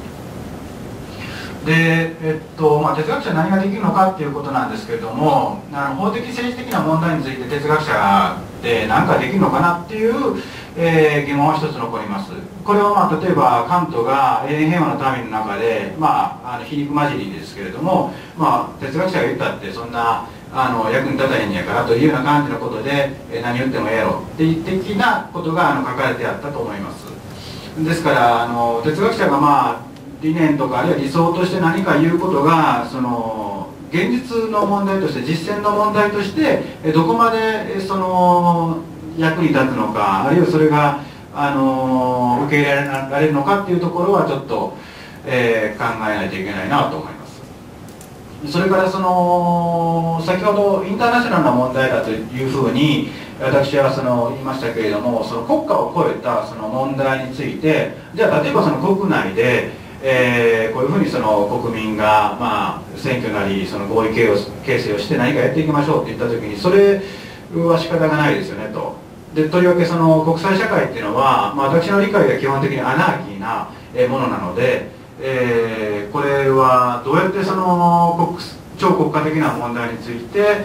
Speaker 4: で、哲学者は何ができるのかっていうことなんですけれども、法的政治的な問題について哲学者で何かできるのかなっていう、疑問は一つ残ります。これは例えばカントが永遠平和の民の中で、皮肉交じりですけれども、哲学者が言ったってそんな役に立たへんやからというような感じのことで、何言ってもええやろっていう的なことが書かれてあったと思います。ですから哲学者が理念とかあるいは理想として何か言うことが現実の問題として実践の問題としてどこまで役に立つのか、あるいはそれが受け入れられるのかっていうところはちょっと、考えないといけないなと思います。それから先ほどインターナショナルな問題だというふうに私は言いましたけれども、国家を超えた問題について、じゃあ例えば国内でこういうふうに国民が選挙なり合意形成をして何かやっていきましょうって言った時に、それは仕方がないですよねと。でとりわけ国際社会っていうのは、私の理解では基本的にアナーキーなものなので、これはどうやって超国家的な問題について、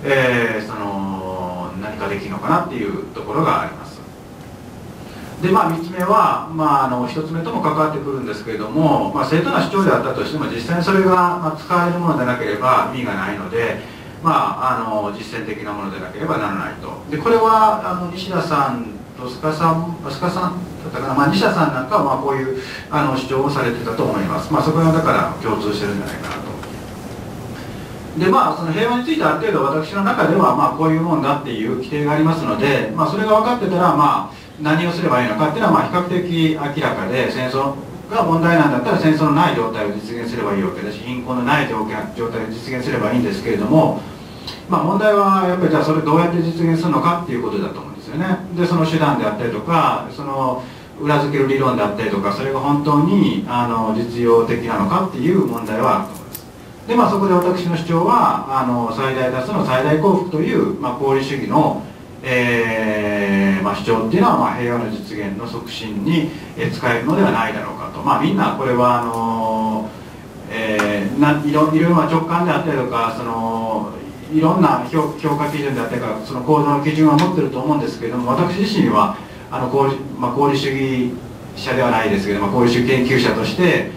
Speaker 4: 何かできるのかなっていうところがあります。で3つ目は、1つ目とも関わってくるんですけれども、正当な主張であったとしても実際にそれが使われるものでなければ意味がないので、実践的なものでなければならないと。でこれは西田さんと須賀さんだったかな、西田さんなんかはこういう主張をされてたと思います。そこはだから共通してるんじゃないかなと。で平和についてある程度私の中ではこういうもんだっていう規定がありますので、それが分かってたら何をすればいいのかっていうのは比較的明らかで、戦争が問題なんだったら戦争のない状態を実現すればいいわけだし、貧困のない状態を実現すればいいんですけれども、問題はやっぱりじゃあそれどうやって実現するのかっていうことだと思うんですよね。でその手段であったりとか裏付ける理論であったりとか、それが本当に実用的なのかっていう問題はあると思います。でそこで私の主張は最大多数の最大幸福という功利主義の主張っていうのは平和の実現の促進に使えるのではないだろうかと。みんなこれはいろいろ直感であったりとかいろんな評価基準であったりとか行動の基準は持ってると思うんですけれども、私自身は功利主義者ではないですけど功利主義研究者として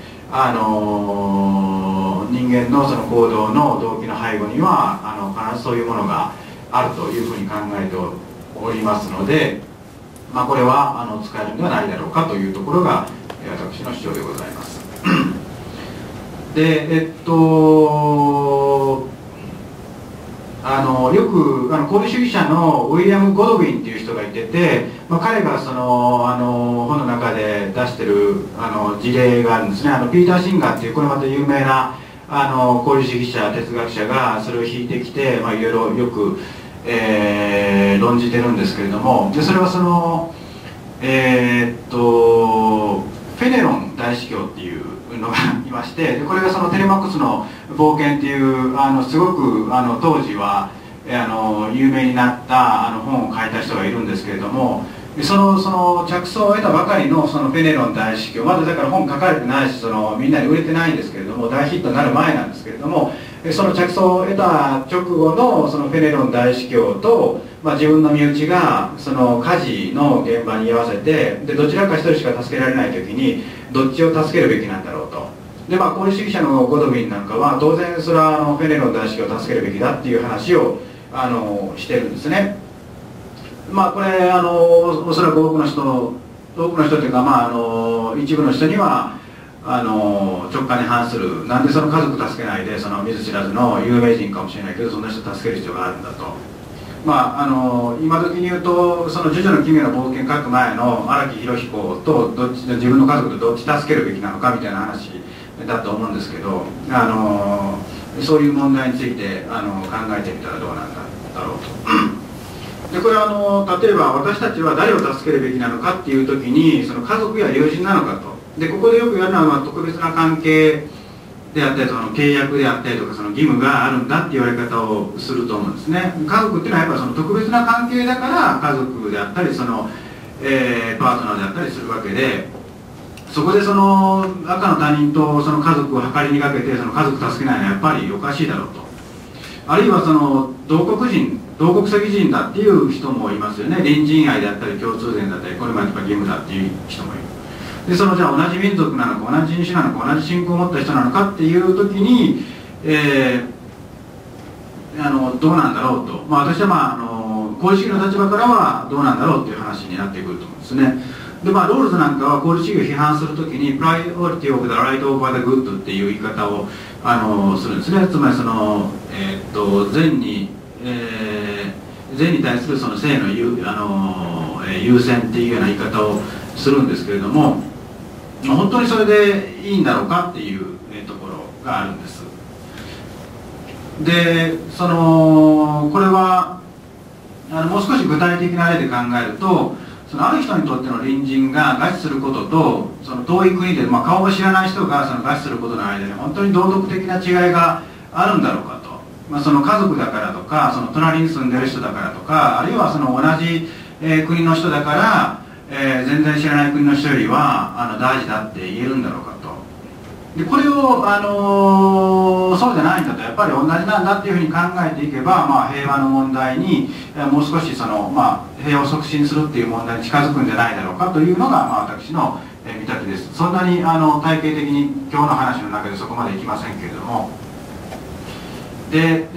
Speaker 4: 人間の行動の動機の背後には必ずそういうものがあるというふうに考えておりますので、これは使えるのではないだろうかというところが私の主張でございます。でよく功利主義者のウィリアム・ゴドウィンっていう人がいてて、彼が本の中で出してる事例があるんですね。ピーター・シンガーっていうこれまた有名な功利主義者哲学者がそれを引いてきて、いろいろよく、論じてるんですけれども、でそれはフェネロン大司教っていうのがいまして、でこれがテレマックスの冒険っていうすごく当時は有名になった本を書いた人がいるんですけれども、その着想を得たばかりのフェネロン大司教、まだだから本書かれてないしみんなに売れてないんですけれども、大ヒットになる前なんですけれども、その着想を得た直後のフェネロン大司教と、自分の身内が火事の現場に居合わせて、でどちらか一人しか助けられない時にどっちを助けるべきなんだろうと。で功利主義者のゴドウィンなんかは当然それはフェネロン大司教を助けるべきだっていう話をしてるんですね。これおそらく多くの人というか、一部の人には直感に反する、なんでその家族助けないで見ず知らずの有名人かもしれないけどそんな人助ける必要があるんだと。今時に言うと「ジョジョの奇妙な冒険」書く前の荒木博彦と自分の家族とどっち助けるべきなのかみたいな話だと思うんですけど、そういう問題について考えてみたらどうなんだろうと。でこれは例えば私たちは誰を助けるべきなのかっていう時に家族や友人なのかと。でここでよくやるのは特別な関係であったり、その契約であったりとか、その義務があるんだって言われ方をすると思うんですね。家族っていうのはやっぱりその特別な関係だから家族であったり、その、パートナーであったりするわけで、そこでその赤の他人とその家族を計りにかけてその家族助けないのはやっぱりおかしいだろうと。あるいはその同国籍人だっていう人もいますよね。隣人愛であったり共通点だったり、これまで義務だっていう人もいる。でそのじゃあ同じ民族なのか同じ人種なのか同じ信仰を持った人なのかっていう時に、どうなんだろうと、私は功利主義の立場からはどうなんだろうっていう話になってくると思うんですね。でロールズなんかは功利主義を批判するときに Priority of the right over the good っていう言い方をするんですね。つまりその、善に対するその性の優先っていうような言い方をするんですけれども、本当にそれでいいんだろうかっていうところがあるんです。でこれはもう少し具体的な例で考えると、そのある人にとっての隣人が餓死することと、その遠い国で、顔も知らない人がその餓死することの間に本当に道徳的な違いがあるんだろうかと、その家族だからとか、その隣に住んでる人だからとか、あるいはその同じ、国の人だから、全然知らない国の人よりは大事だって言えるんだろうかと。でこれを、そうじゃないんだと、やっぱり同じなんだっていうふうに考えていけば、平和の問題にもう少しその、平和を促進するっていう問題に近づくんじゃないだろうかというのが、私の見立てです。そんなに体系的に今日の話の中でそこまでいきませんけれども、で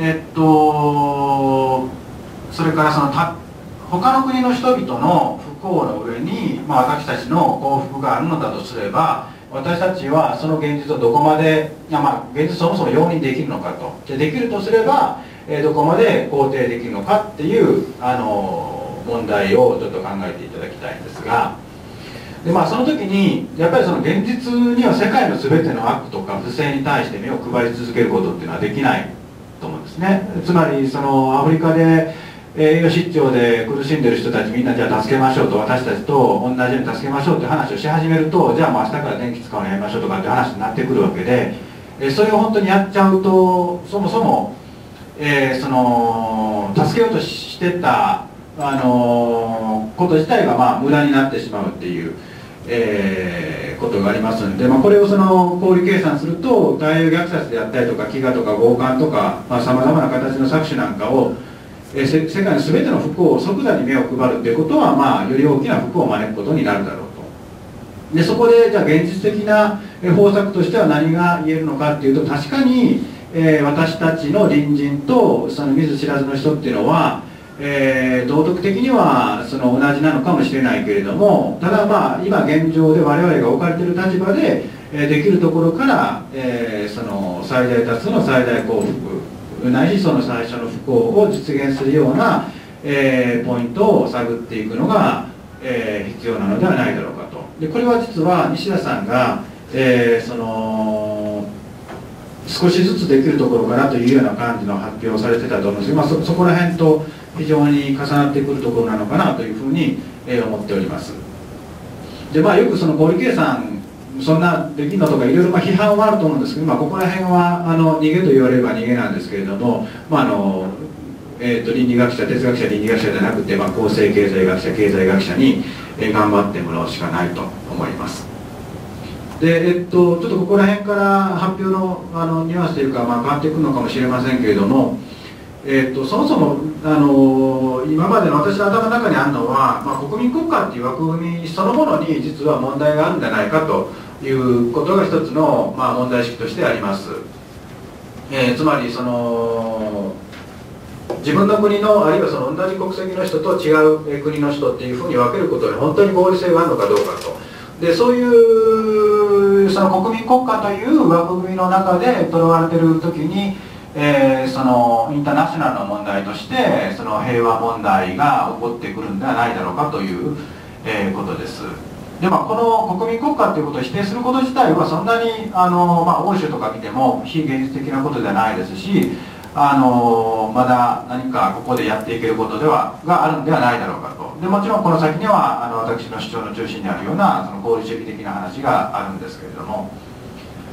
Speaker 4: それからその他の国の人々の不幸の上に、私たちの幸福があるのだとすれば、私たちはその現実をどこまで、現実そもそも容認できるのかと。できるとすれば、どこまで肯定できるのかっていう問題をちょっと考えていただきたいんですが、でその時にやっぱりその現実には世界の全ての悪とか不正に対して目を配り続けることっていうのはできないと思うんですね。つまりそのアフリカで栄養失調で苦しんでる人たちみんなじゃあ助けましょうと、私たちと同じように助けましょうって話をし始めると、じゃあ明日から電気使うのやめましょうとかって話になってくるわけで、それを本当にやっちゃうと、そもそも、その助けようとしてたこと自体が無駄になってしまうっていう、ことがありますので、これをその小売計算すると、大量虐殺であったりとか飢餓とか強姦とかさまざまな形の搾取なんかを世界の全ての不幸を即座に目を配るということは、より大きな不幸を招くことになるだろうと。でそこでじゃあ現実的な方策としては何が言えるのかっていうと、確かに、私たちの隣人とその見ず知らずの人っていうのは、道徳的にはその同じなのかもしれないけれども、ただ今現状で我々が置かれている立場で、できるところから、その最大多数の最大幸福ないしその最初の不幸を実現するような、ポイントを探っていくのが、必要なのではないだろうかと。でこれは実は西田さんが、その少しずつできるところからというような感じの発表をされてたと思うんですけど、そこら辺と非常に重なってくるところなのかなというふうに、思っております。でよくその小売計算そんなできるのとかいろいろ批判はあると思うんですけど、ここら辺は逃げと言われれば逃げなんですけれども、倫理学者哲学者倫理学者じゃなくて、公正経済学者経済学者に、頑張ってもらうしかないと思います。でちょっとここら辺から発表のニュアンスというか、変わってくるのかもしれませんけれども、そもそも今までの私の頭の中にあるのは、国民国家っていう枠組みそのものに実は問題があるんじゃないかということが一つの、問題意識としてあります。つまりその自分の国のあるいはその同じ国籍の人と違う国の人っていうふうに分けることに本当に合理性があるのかどうかと。でそういうその国民国家という枠組みの中でとらわれている時に、そのインターナショナルの問題としてその平和問題が起こってくるんではないだろうかという、ことです。でこの国民国家ということを否定すること自体はそんなに欧州とか見ても非現実的なことではないですし、まだ何かここでやっていけることがあるんではないだろうかと。でもちろんこの先には私の主張の中心にあるようなその合理主義的な話があるんですけれども、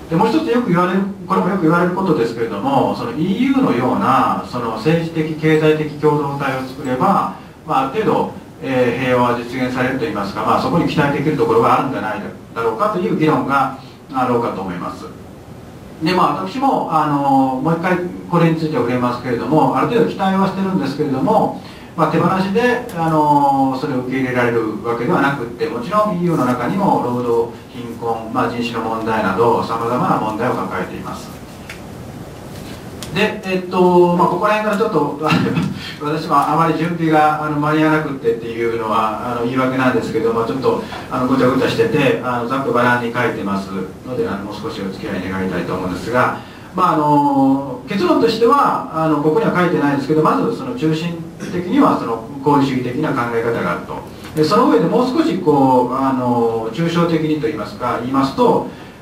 Speaker 4: でもう一つよく言われる、これもよく言われることですけれども、その EU のようなその政治的経済的共同体を作れば、ある程度、平和は実現されるといいますか、そこに期待できるところがあるんじゃないだろうかという議論があろうかと思います。で私ももう一回これについて触れますけれども、ある程度期待はしてるんですけれども、手放しでそれを受け入れられるわけではなくって、もちろん EU の中にも労働、貧困、人種の問題などさまざまな問題を抱えています。で、ここら辺からちょっと私もあまり準備が間に合わなくってっていうのは言い訳なんですけど、ちょっとごちゃごちゃしててざっくばらんに書いてますのでもう少しお付き合い願いたいと思うんですが、結論としてはここには書いてないんですけど、まずその中心的にはその功利主義的な考え方があると。でその上でもう少しこう抽象的にと言いますと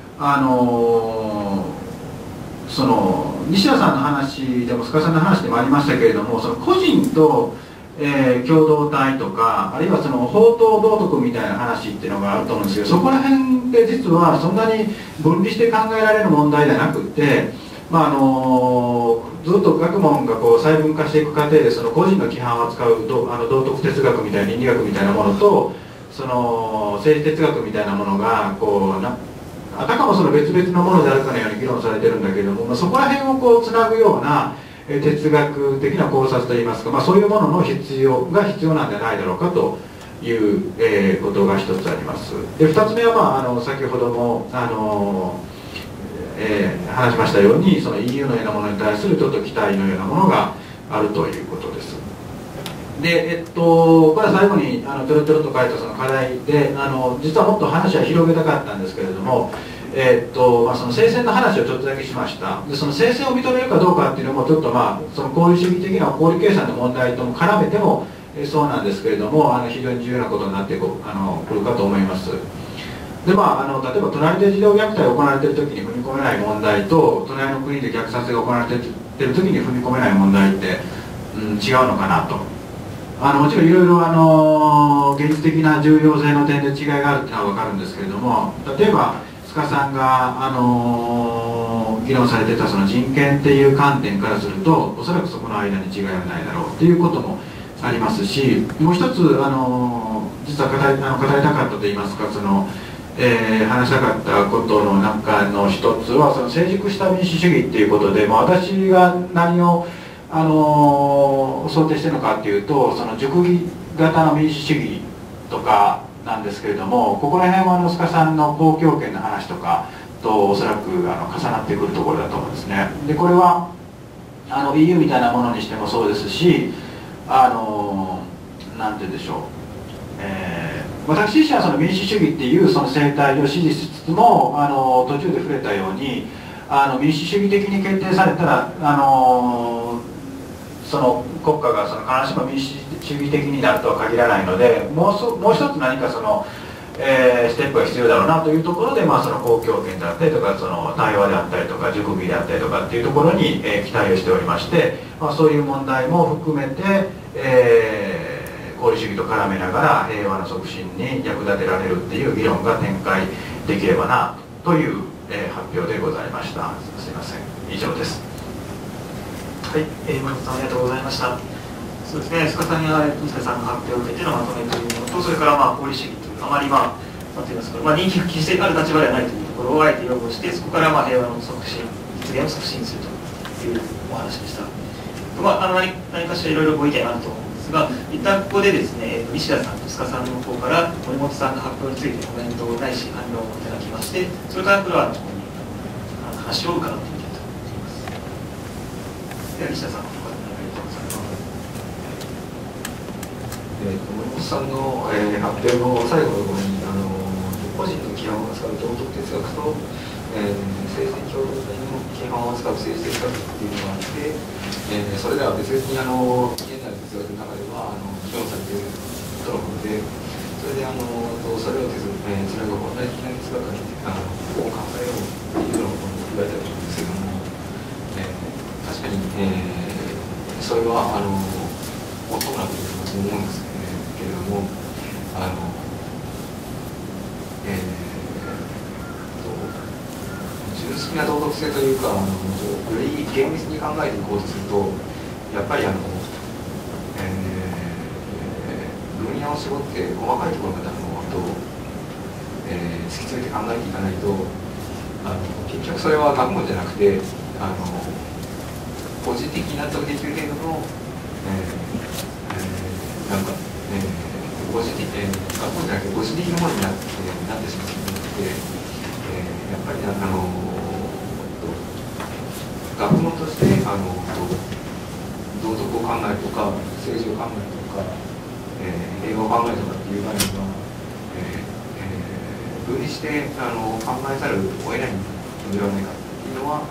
Speaker 4: その西田さんの話でも須賀さんの話でもありましたけれども、その個人と、共同体とか、あるいはその法と道徳みたいな話っていうのがあると思うんですけど、そこら辺で実はそんなに分離して考えられる問題じゃなくて、ずっと学問がこう細分化していく過程でその個人の規範を扱う道徳哲学みたいな倫理学みたいなものとその政治哲学みたいなものがこうあたかもその別々のものであるかのように議論されてるんだけれども、そこら辺をこうつなぐような哲学的な考察といいますか、そういうものの必要なんじゃないだろうかということが一つあります。で2つ目は、先ほども話しましたようにその EU のようなものに対するちょっと期待のようなものがあるということです。でこれは最後にちょろちょろと書いたその課題で実はもっと話は広げたかったんですけれども、その聖戦の話をちょっとだけしました。でその聖戦を認めるかどうかっていうのもちょっとその功利主義的な功利計算の問題とも絡めてもそうなんですけれども非常に重要なことになってくるかと思います。で例えば隣で児童虐待が行われている時に踏み込めない問題と隣の国で虐殺が行われている時に踏み込めない問題って、違うのかなと。もちろんいろいろ現実的な重要性の点で違いがあるっていうのは分かるんですけれども、例えば須賀さんが議論されてたその人権っていう観点からするとおそらくそこの間に違いはないだろうっていうこともありますし、もう一つ実は語りたかったといいますか話したかったことの中の一つはその成熟した民主主義っていうことで、私が何を想定してるのかっていうとその熟議型の民主主義とかなんですけれども、ここら辺は須賀さんの公共権の話とかとおそらく重なってくるところだと思うんですね。でこれはEU みたいなものにしてもそうですしなんて言うんでしょう、私自身はその民主主義っていうその生態を支持しつつも途中で触れたように民主主義的に決定されたらその国家が必ずしも民主主義的になるとは限らないので、もう一つ何かステップが必要だろうなというところで、その公共権であったりとかその対話であったりとか熟議であったりとかっていうところに、期待をしておりまして、そういう問題も含めて、功利主義と絡めながら平和の促進に役立てられるっていう議論が展開できればなという、発表でございました。すいません、以上です。
Speaker 1: はい、森本さんありがとうございました。そうですね、須賀さんに西田さんの発表を受けてのまとめというものと、それから功利主義というあまりなんて言いますか、人気が決してある立場ではないというところをあえて擁護して、そこから平和の促進、実現を促進するというお話でした。何かしらいろいろご意見あると思うんですが、一旦ここでですね、西田さんと須賀さんの方から森本さんの発表についてコメントないし反論をいただきまして、それからフロアの方に話を伺っていきたいと思います。では西田さんの方からありがとうございます。
Speaker 2: 森本さんの、発表の最後のところに個人の規範を扱う道徳哲学と、政治的共同体の規範を扱う政治哲学っていうのがあって、それでは別々に現代の哲学の中では議論されているとのことで、それでそれをそれが本来的な哲学を考えようというようなことを言われたと思うんですけども、確かに、それはもっともなく思うんですけれども、純粋的な道徳性というか、より厳密に考えていこうとすると、やっぱり分野を絞って細かいところまで突き詰めて考えていかないと、結局それは学問じゃなくて、個人的に納得できる程度の、個人的、学問じゃなくて個人的なものになってしまうので、やっぱり学問として道徳を考えるとか政治を考えるとか、平和を考えるとかっていう場合には、分離して考えざるを得ないのではないかっていうのは、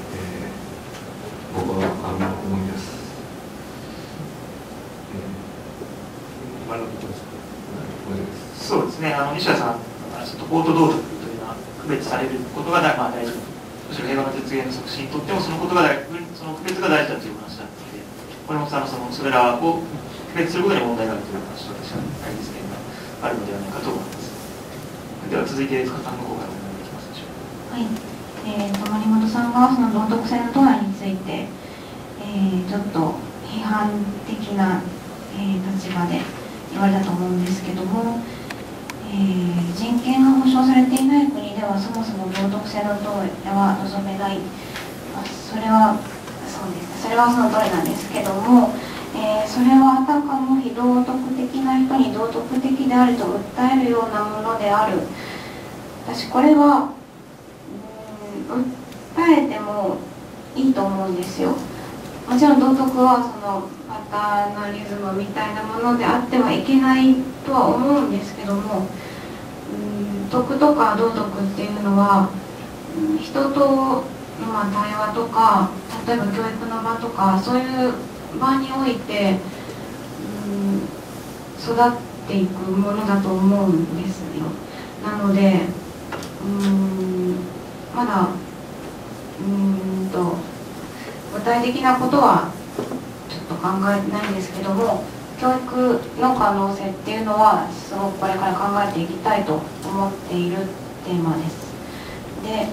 Speaker 2: 僕は思います。
Speaker 1: そうですね、西田さんからすると法と道徳というのは区別されることが大事、むしろ平和の実現の促進にとってもそのことがその区別が大事だという話だったので、これもそれらを区別することに問題があるという話と私は大実験があるのではないかと思います。では続いて塚さんの方からお願いできますでしょうか。
Speaker 3: はい、森本さんがその道徳性の問いについて、ちょっと批判的な、立場で言われたと思うんですけども、人権が保障されていない国ではそもそも道徳性の問いは望めない、それはそうですね、それはその通りなんですけども、それはあたかも非道徳的な人に道徳的であると訴えるようなものである。私これは訴えてもいいと思うんですよ。もちろん道徳はそのパターナリズムみたいなものであってはいけないとは思うんですけども、徳とか道徳っていうのは人との対話とか、例えば教育の場とかそういう場において育っていくものだと思うんですよ。なのでまだ具体的なことはちょっと考えてないんですけども、教育の可能性っていうのはすごくこれから考えていきたいと思っているテーマです。で、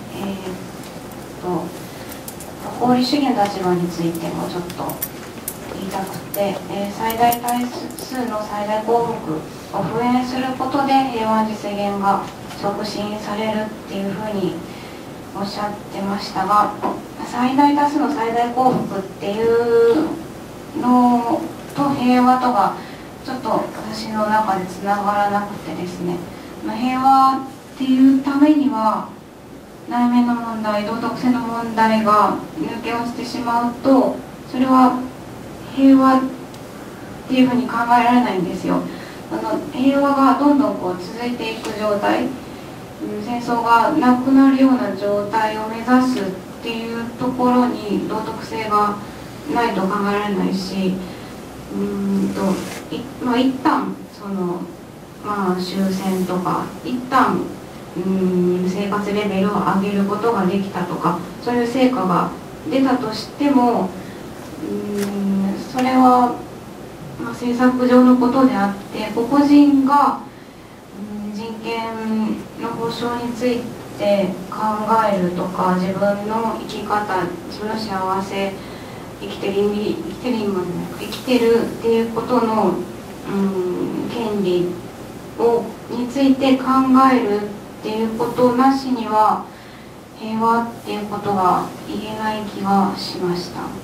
Speaker 3: 法理主義の立場についてもちょっと言いたくて、最大多数の最大項目を敷衍することで平和実現が促進されるっていうふうにおっしゃってましたが、最大多数の最大幸福っていうのと平和とがちょっと私の中でつながらなくてですね、平和っていうためには内面の問題、道徳性の問題が抜け落ちてしまうと、それは平和っていうふうに考えられないんですよ。平和がどんどん続いていく状態、戦争がなくなるような状態を目指すっていうところに道徳性がないと考えられないし、一旦終戦とか一旦生活レベルを上げることができたとか、そういう成果が出たとしてもそれは政策上のことであって、個々人が人権の保障について考えるとか、自分の生き方、自分の幸せ、生きてるっていうことの権利について考えるっていうことなしには平和っていうことが言えない気がしました。はい。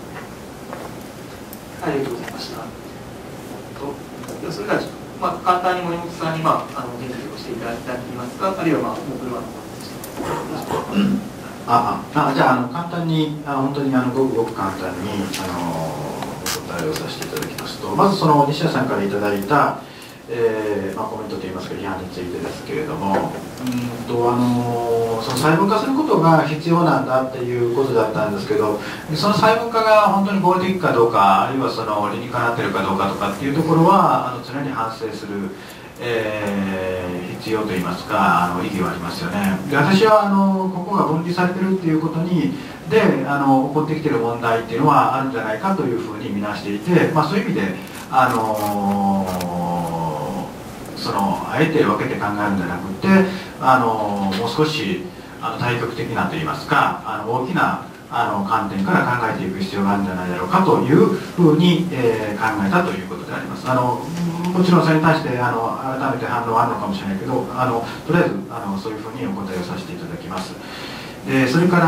Speaker 1: ありがとうございました。それでは簡単に森本さんに言及をしていただきますか、あるいはもう車の方にして
Speaker 4: じゃあ簡単に本当にごく簡単にお答えをさせていただきますと、まずその西田さんからいただいた、コメントといいますか批判についてですけれども、その細分化することが必要なんだっていうことだったんですけど、その細分化が本当に合理的かどうか、あるいはその理にかなっているかどうかとかっていうところは常に反省する、必要といいますか意義はありますよね。で、私はここが分離されてるっていうことで起こってきている問題っていうのはあるんじゃないかというふうに見なしていて、そういう意味であえて分けて考えるんじゃなくてもう少し対極的なといいますか大きな観点から考えていく必要があるんじゃないだろうかというふうに、考えたということであります。もちろんそれに対して改めて反応はあるのかもしれないけどとりあえずそういうふうにお答えをさせていただきます。それから、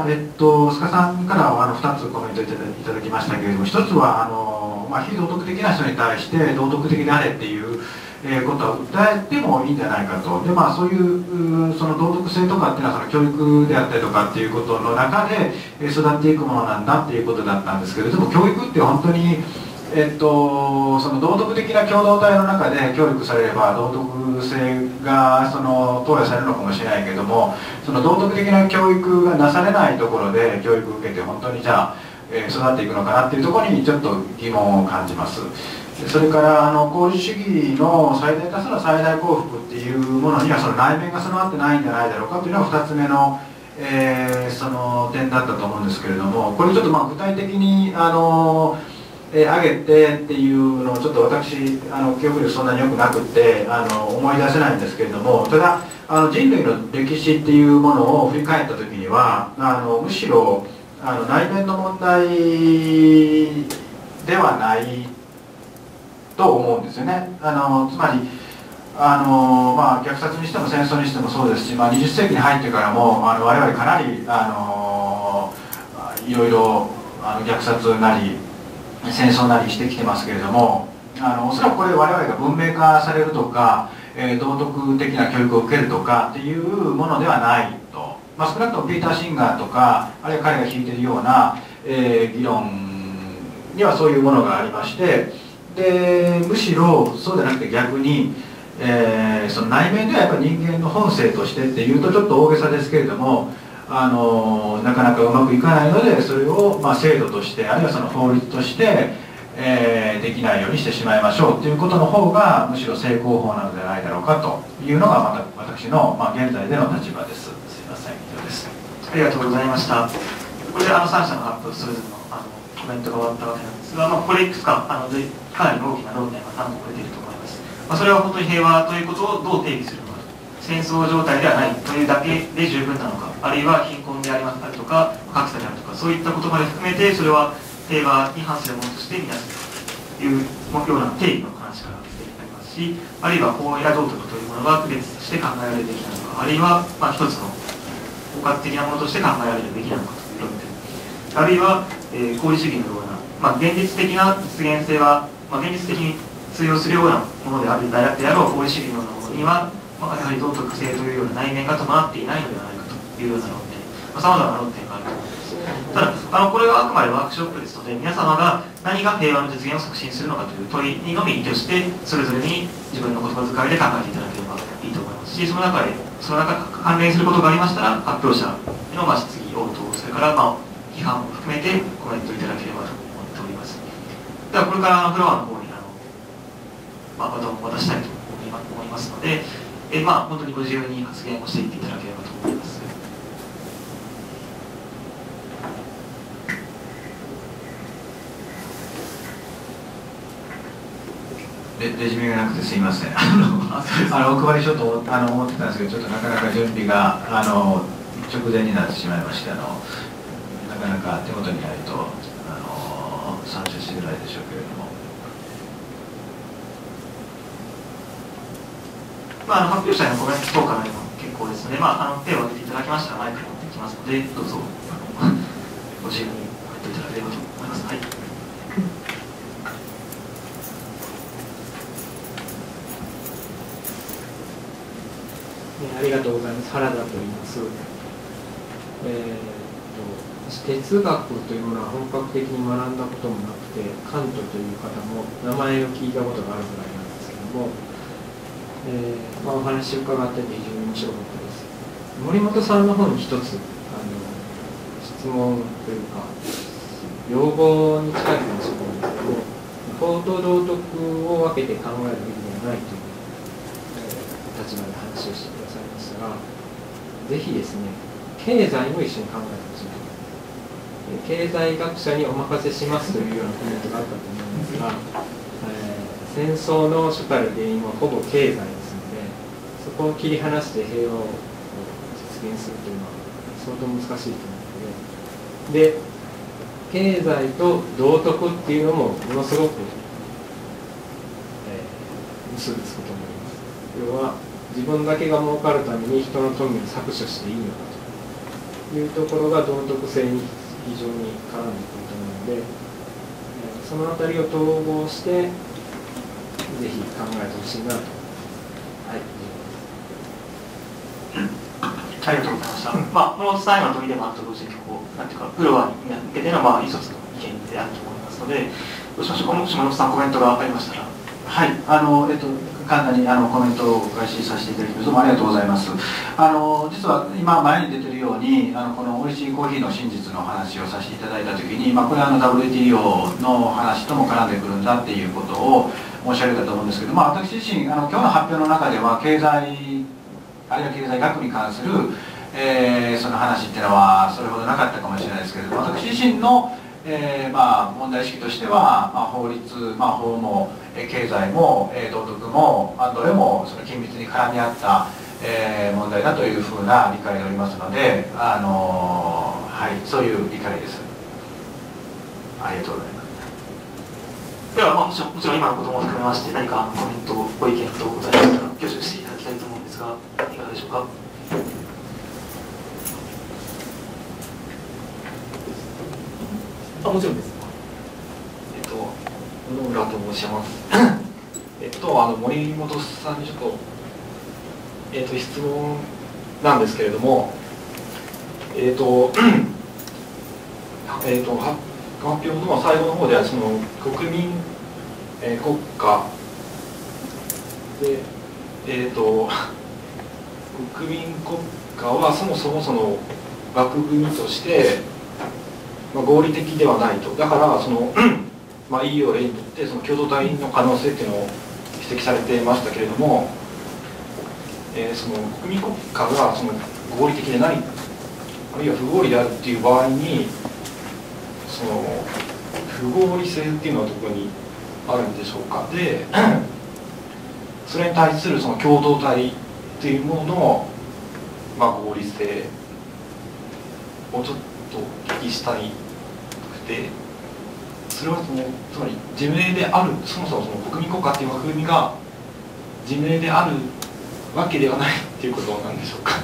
Speaker 4: 須賀さんからは2つコメントいただきましたけれども、1つは非道徳的な人に対して道徳的であれっていうことは訴えてもいいんじゃないかと。でそういうその道徳性とかっていうのはその教育であったりとかっていうことの中で育っていくものなんだっていうことだったんですけれども、教育って本当にその道徳的な共同体の中で教育されれば道徳性が投与されるのかもしれないけれども、その道徳的な教育がなされないところで教育を受けて本当にじゃあ、育っていくのかなっていうところにちょっと疑問を感じます。それから功利主義の最大化する最大幸福っていうものにはその内面が備わってないんじゃないだろうかというのが2つ目の、その点だったと思うんですけれども、これちょっと具体的に挙げてっていうのをちょっと私記憶力そんなによくなくって思い出せないんですけれども、ただ人類の歴史っていうものを振り返った時にはむしろ内面の問題ではないと思うんですよね。つまり虐殺にしても戦争にしてもそうですし、20世紀に入ってからも我々かなりいろいろ虐殺なり戦争なりしてきてますけれども、おそらくこれ我々が文明化されるとか、道徳的な教育を受けるとかっていうものではないと、少なくともピーター・シンガーとかあるいは彼が引いているような、議論にはそういうものがありまして、でむしろそうじゃなくて逆に、その内面ではやっぱり人間の本性としてっていうとちょっと大げさですけれどもなかなかうまくいかないのでそれを制度としてあるいはその法律として、できないようにしてしまいましょうということの方がむしろ正攻法なのではないだろうかというのが私の、現在での立場です。すいません、以上です。
Speaker 1: ありがとうございました。これで3社の発表それぞれのコメントが終わったわけなんですが、これいくつかかなり大きな論点が何個か出ていると思います。それは本当に平和ということをどう定義するのか、戦争状態ではないというだけで十分なのか、あるいは貧困であるとか格差であるとかそういったことまで含めてそれは平和に反するものとして見なすというような定義の話から出てきますし、あるいは法や道徳というものが区別として考えられるべきなのか、あるいは一つの包括的なものとして考えられるべきなのかという論点、あるいは、功利主義のような、現実的な実現性は、現実的に通用するようなものである功利主義のようなものには、やはり道徳性というような内面が伴っていないのではないかというような論点、さまざまな論点があると思います。ただこれはあくまでワークショップですので、皆様が何が平和の実現を促進するのかという問いにのみ依拠してそれぞれに自分の言葉遣いで考えていただければいいと思いますし、その中関連することがありましたら発表者への質疑応答、それから批判を含めてコメントいただければと思っております。ではこれからフロアの方にバトンを渡したいと思いますので、本当にご自由に発言をしていっていただければと思います。
Speaker 4: レジュメがなくてすいません。お配りしようと思ってたんですけど、ちょっとなかなか準備が直前になってしまいまして、なかなか手元にないと参照しづらいでしょうけれども。
Speaker 1: 発表者へのコメント等からでも結構ですので、手を挙げていただきましたらマイクに持ってきますので、どうぞご自由にコメントいただければと思います。はい。
Speaker 5: ありがとうございます。原田と言います。哲学というものは本格的に学んだこともなくて、カントという方も名前を聞いたことがあるぐらいなんですけども、お話を伺ってて非常に面白かったです。森本さんの方に一つ質問というか要望に近いかもしれないんですけど、法と道徳を分けて考えるべきではないという、立場で話をしてくださいましたが、ぜひですね、経済も一緒に考えてほしいと。経済学者にお任せしますというようなコメントがあったと思うんですが、戦争の主たる原因はほぼ経済ですので、そこを切り離して平和を実実現するというのは相当難しいと思うので、経済と道徳っていうのもものすごく、結びつくと思います。要は自分だけが儲かるために人の富を搾取していいのかというところが道徳性に非常に絡んでくると思うので、そのあたりを統合してぜひ考えてほしいなと。はい。
Speaker 1: ありがとうございました。この際の時でもあると同時になんていうかフロアに向けての一つの意見であると思いますので、どうしましょうか。下野さんコメントがありましたら。
Speaker 4: はい、簡単にコメントをお返しさせていただきます。どうもありがとうございます。実は今前に出てるようにこの美味しいコーヒーの真実の話をさせていただいたときに、これはWTO の話とも絡んでくるんだっていうことを申し上げたと思うんですけど、私自身今日の発表の中では経済あるいは経済学に関する、その話っていうのはそれほどなかったかもしれないですけれども、私自身の問題意識としては、法律、法も経済も道徳もどれもその緊密に絡み合った、問題だというふうな理解でおりますので、はい、そういう理解です。ありがとうございます。
Speaker 1: では、もちろん今のことも含めまして何かコメントご意見等ございましたら挙手していただきたいと思うんですが、いかがでしょうか。もちろんです。
Speaker 6: 野村と申します。森本さんにちょっと、質問なんですけれども、発表の最後の方ではその国民、国家で、国民国家はそもそもその枠組みとして合理的ではないと。だからそのEU を例にとってその共同体の可能性っていうのを指摘されてましたけれども、その国民国家がその合理的でない、あるいは不合理であるっていう場合に、その不合理性っていうのはどこにあるんでしょうか。で、それに対するその共同体っていうものの、合理性をちょっとお聞きしたいくて、それはつまり自明である、そもそもその国民国家っていう枠組みが自明であるわけではないっていうことなんでしょうか。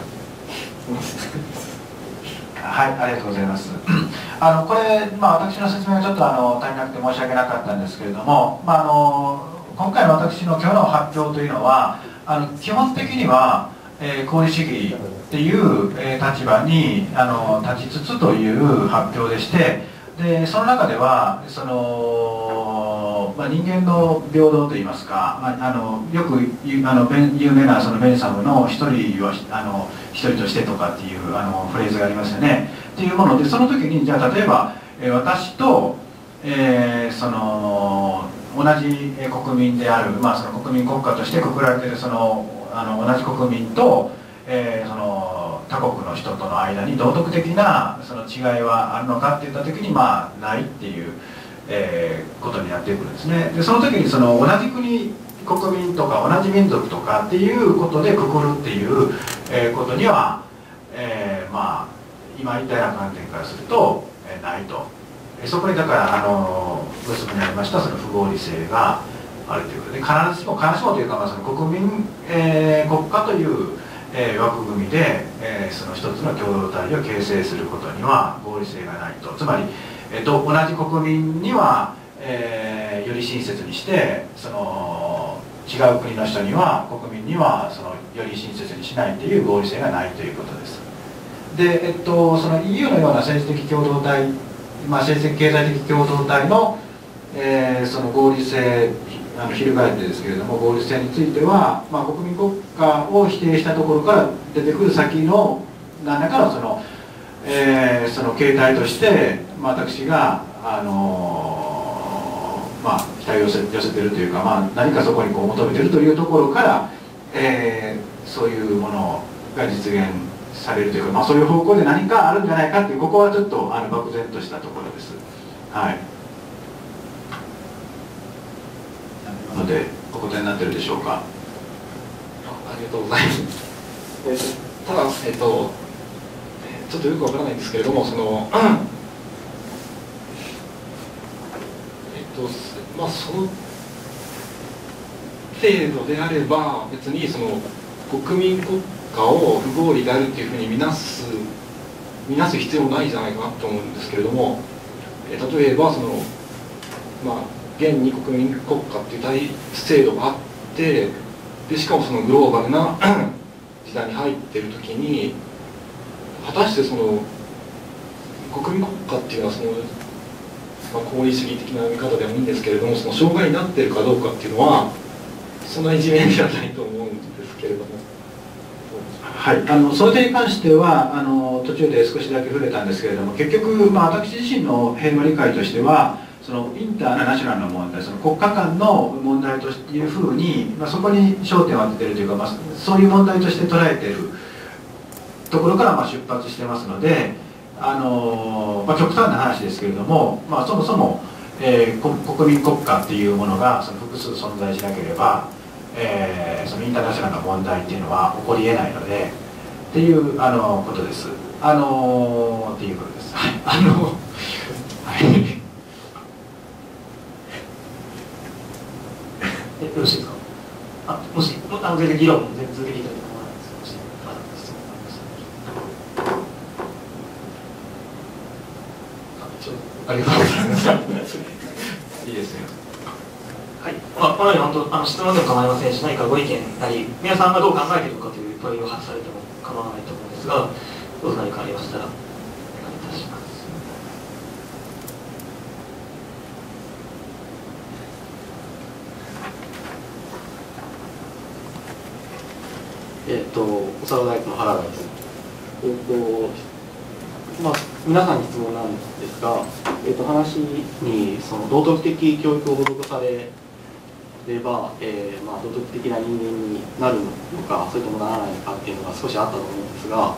Speaker 4: はい、ありがとうございます。これ、私の説明がちょっと足りなくて申し訳なかったんですけれども、今回の私の今日の発表というのは基本的には、功利主義っていう、立場に立ちつつという発表でして、でその中ではその、人間の平等といいますか、よく有名なそのベンサムの一人としてとかっていうフレーズがありますよね。っていうもので、その時にじゃあ例えば、私と、その同じ国民である、その国民国家としてくくられているその同じ国民と、その他国の人との間に道徳的なその違いはあるのかっていった時にないっていう、ことになってくるんですね。でその時にその同じ国民とか同じ民族とかっていうことでくくるっていう、ことには、今言ったような観点からすると、ないと。そこにだからご質問にありましたその不合理性があるということで、必ずしもというか、その国民、国家という枠組みで、その一つの共同体を形成することには合理性がないと。つまり、同じ国民には、より親切にしてその違う国の人には国民にはそのより親切にしないという合理性がないということです。で、その EU のような政治的共同体、政治的経済的共同体の、その合理性翻ってですけれども、合理性については、国民国家を否定したところから出てくる先の何らかのその、その形態として私が期待を寄せてるというか、何かそこにこう求めてるというところから、そういうものが実現されるというか、そういう方向で何かあるんじゃないかっていう、ここはちょっと漠然としたところです。はい。なのでお答えになってるでしょうか。
Speaker 6: ありがとうございます。ただ、 ちょっとよくわからないんですけれども、そのまあその程度であれば別にその国民国家を不合理であるっていうふうに見なす必要もないんじゃないかなと思うんですけれども、例えばそのまあ現に国民国家っていう制度があって、でしかもそのグローバルな時代に入っている時に、果たしてその国民国家っていうのはその、功利主義的な見方でもいいんですけれども、その障害になっているかどうかっていうのはそんなに自明ではないと思うんですけれども。
Speaker 4: はい、その点に関しては途中で少しだけ触れたんですけれども、結局、私自身の平和理解としては、そのインターナショナルの問題、その国家間の問題というふうに、そこに焦点を当てているというか、そういう問題として捉えているところから出発してますので、極端な話ですけれども、そもそも、国民国家っていうものがその複数存在しなければ、そのインターナショナルな問題っていうのは起こりえないのでっていうことです。っていうことです。はい。
Speaker 1: よろしいですか。もし全然議論全然続けていただいて構わないです。もしまだ質問ありましたら。ありがとうございます。
Speaker 4: いいですね。
Speaker 1: はい、このように本当質問でも構いませんし、何かご意見なり皆さんがどう考えているのかという問いを発されても構わないと思うんですが、どうぞ何かありましたらお願いいたします。
Speaker 7: おさら大学の原田です。皆さんに質問なんですが、話にその道徳的教育を施されれば、道徳的な人間になるのか、それともならないのかっていうのが少しあったと思うんですが、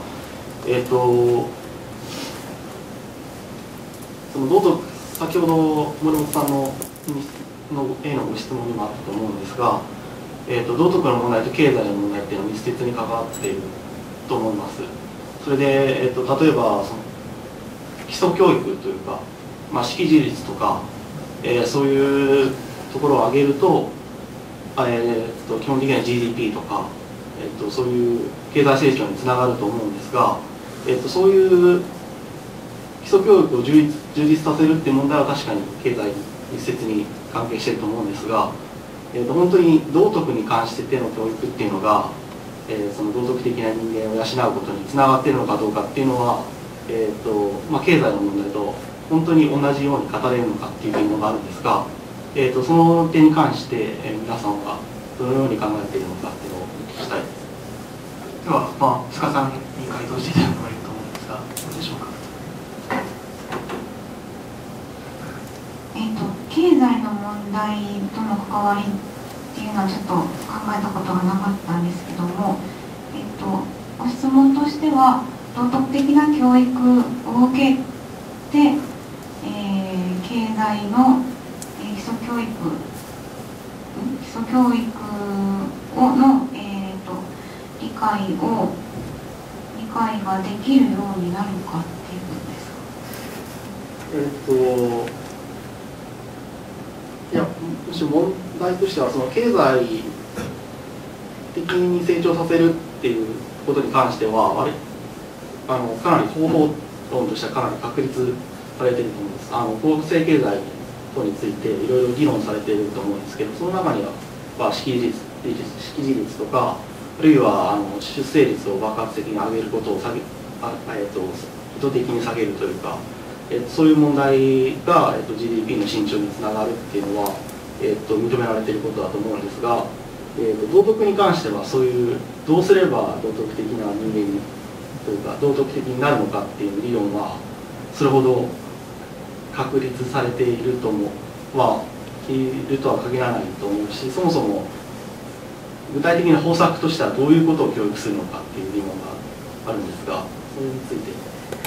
Speaker 7: その道徳、先ほど森本さんのへのご質問にもあったと思うんですが、道徳の問題と経済の問題っていうのは密接に関わっていると思います。それで、例えばその基礎教育というか、識字率とか、そういうところを挙げると、基本的には GDP とか、そういう経済成長につながると思うんですが、そういう基礎教育を充実させるっていう問題は確かに経済に密接に関係していると思うんですが、本当に道徳に関しての教育っていうのが、その道徳的な人間を養うことにつながっているのかどうかっていうのは、経済の問題と本当に同じように語れるのかっていう疑問があるんですが、その点に関して、皆さんはどのように考えているのかっていうのをお聞きしたいです。
Speaker 1: では、塚さんに回答していただくのがいいと思うんですが、どうでしょうか。
Speaker 3: 経済の問題との関わりっていうのはちょっと考えたことがなかったんですけども、ご質問としては道徳的な教育を受けて、経済の、基礎教育の、理解ができるようになるかっていうことですか。
Speaker 7: いや、むしろ問題としてはその経済的に成長させるっていうことに関してはかなり方法論としてはかなり確立されていると思うんです。公正経済等についていろいろ議論されていると思うんですけど、その中には、識字率とか、あるいは出生率を爆発的に上げることを意図的に下げるというか、そういう問題が、GDP の伸長につながるっていうのは、認められていることだと思うんですが、道徳に関してはそういうどうすれば道徳的な人間にというか道徳的になるのかっていう理論はそれほど確立されているとは限らないと思うし、そもそも具体的な方策としてはどういうことを教育するのかっていう疑問があるんですが、それについて。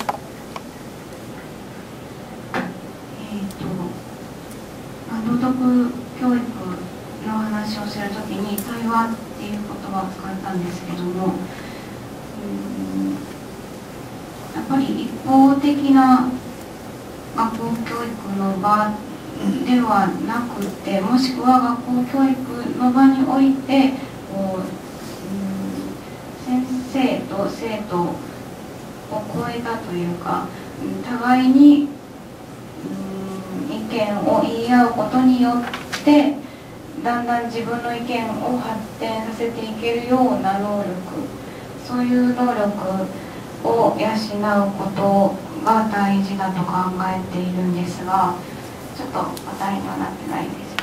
Speaker 3: 道徳教育の話をするときに対話っていう言葉を使ったんですけども、 ぱり一方的な学校教育の場ではなくて、もしくは学校教育の場においてこう、先生と生徒を超えたというか、互いに意見を言い合うことによってだんだん自分の意見を発展させていけるような能力、そういう能力を養うことが大事だと考えているんですが、ちょっと答えにはなってないでしょ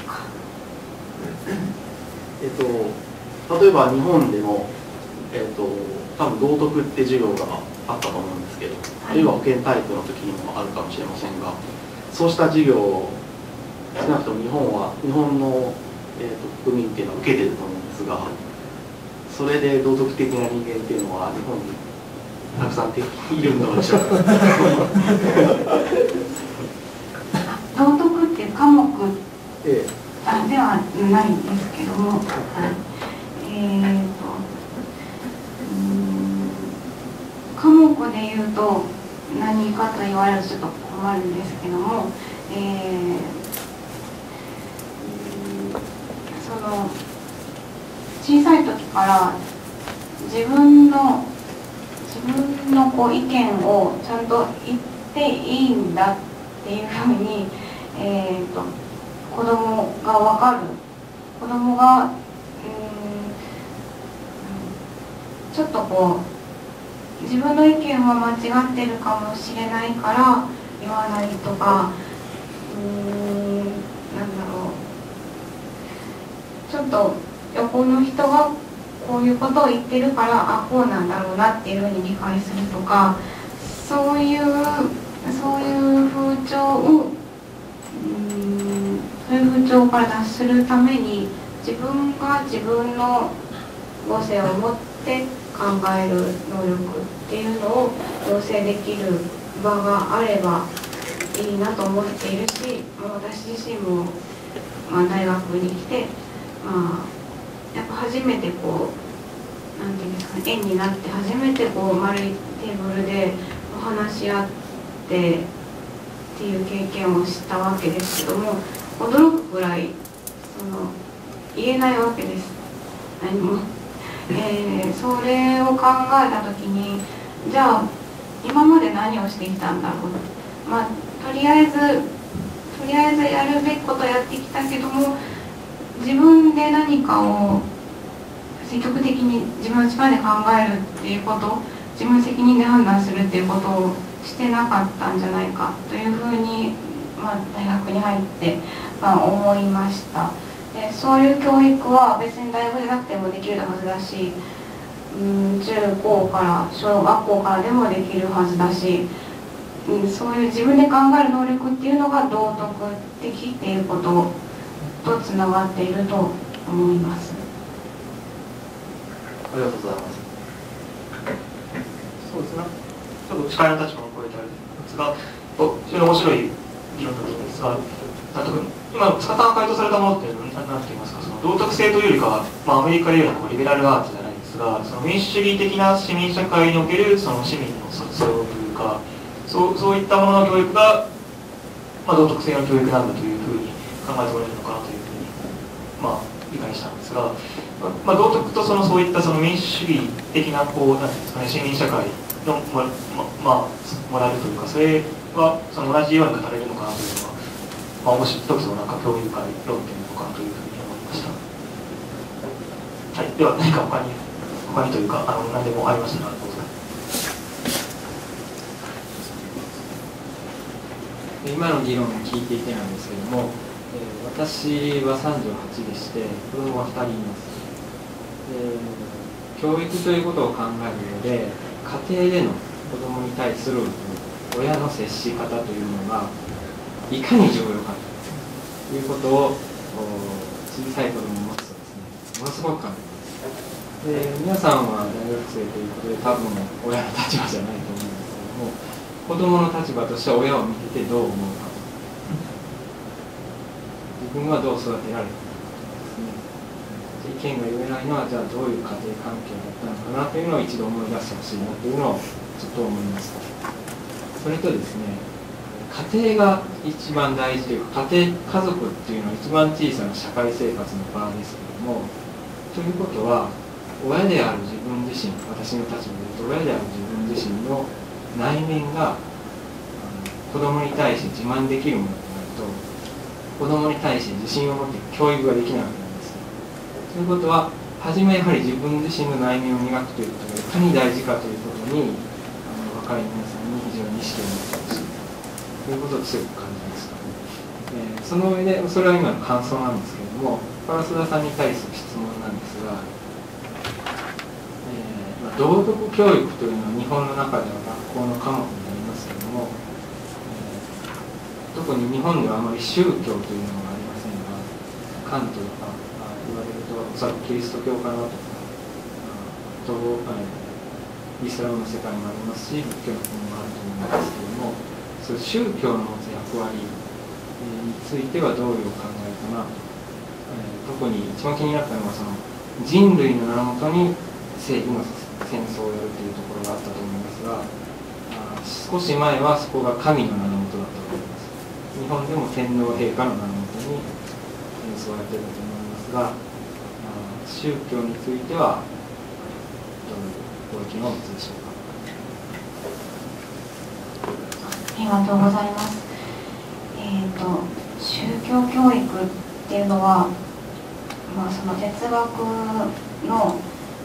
Speaker 3: うか。
Speaker 7: 例えば日本でも、多分道徳って授業があったと思うんですけど、あるいは保健体育の時にもあるかもしれませんが、そうした授業を少なくとも日本の、国民っていうのは受けてると思うんですが、それで道徳的な人間っていうのは日本にたくさんいるんでしょうか。
Speaker 3: 道徳っていう科目ではないんですけども、科目でいうと何かと言われるとちょっと困るんですけども、その小さい時から自分のこう意見をちゃんと言っていいんだっていうふうに、子供が分かる、子供がちょっとこう自分の意見は間違ってるかもしれないから言わないとか、なんだろう、ちょっと横の人がこういうことを言ってるから、あ、こうなんだろうなっていうふうに理解するとか、そういう風潮から脱するために自分が自分の母性を持って考える能力っていうのを養成できる場があればいいなと思っているし、私自身も、大学に来て、やっぱ初めてこうなんていうんですかね、円になって初めてこう丸いテーブルで話し合ってっていう経験をしたわけですけども、驚くぐらい言えないわけです、何も。それを考えた時に、じゃあ今まで何をしてきたんだろう、とりあえずやるべきことをやってきたけども、自分で何かを積極的に自分の力で考えるっていうこと、自分責任で判断するっていうことをしてなかったんじゃないかというふうに、大学に入って、思いました。でそういう教育は別に大学じゃなくてもできるはずだし、中高から小学校からでもできるはずだし、そういう自分で考える能力っていうのが道徳的っていうこととつながっていると思います。
Speaker 7: ありがとうございます。
Speaker 1: そうですね。ちょっと司会の立場を超えてあるんですが、非常に面白い議論だと思うんですが、今塚田が回答されたものっていうのは何て言いますか、その道徳性というよりかは、アメリカでいうようなリベラルアーツじゃないですが、その民主主義的な市民社会におけるその市民の素養というか、そういったものの教育が、道徳性の教育なんだというふうに考えておられるのかなというふうに、理解したんですが、道徳とそういったその民主主義的ななんていうんですかね、市民社会のモラルというか、それはその同じように語れるのかなというのは、面白い一つの興味深い論点なのかなというふうに思いました。はい、では何か他にというか何でもありましたらどうぞ。
Speaker 5: 今の議論を聞いていてなんですけれども、私は38でして子供は2人います。教育ということを考えるので、家庭での子供に対する親の接し方というのがいかに重要かということを小さい子供を持つとですね、ものすごく感じます。で、皆さんは大学生ということで多分親の立場じゃないと思うんですけども、子供の立場としては親を見ててどう思うか、自分はどう育てられたかですね、 意見が言えないのはじゃあどういう家庭環境だったのかなというのを一度思い出してほしいなというのをちょっと思いました。それとですね、家庭が一番大事というか、家族っていうのは一番小さな社会生活の場ですけれども、ということは親である自分自身、私の立場で言うと親である自分自身の内面が子供に対して自慢できるものとなると、子供に対して自信を持って教育ができないわけなんです。ということは、初めやはり自分自身の内面を磨くということがいかに大事かということに、若い皆さんに非常に意識を持ってほしいということを強く感じました。その上で、それは今の感想なんですけれども、原須田さんに対する質問なんですが、道徳教育というのは日本の中では学校の科目になりますけれども、特に日本ではあまり宗教というのがありませんが、カントとか言われるとおそらくキリスト教かなとか、イスラムの世界もありますし、仏教の国もあると思うんですけれども、そういう宗教の持つ役割についてはどういうお考えかなと、特に一番気になったのはその人類の名のもとに正義の戦争をやるというところがあったと思いますが、少し前はそこが神の名のもとだったと思います。日本でも天皇陛下の名のもとに戦争をやっていると思いますが、宗教についてはどういうご意見をお持ちでしょうか。
Speaker 3: ありがとうございます。宗教教育っていうのは、その哲学の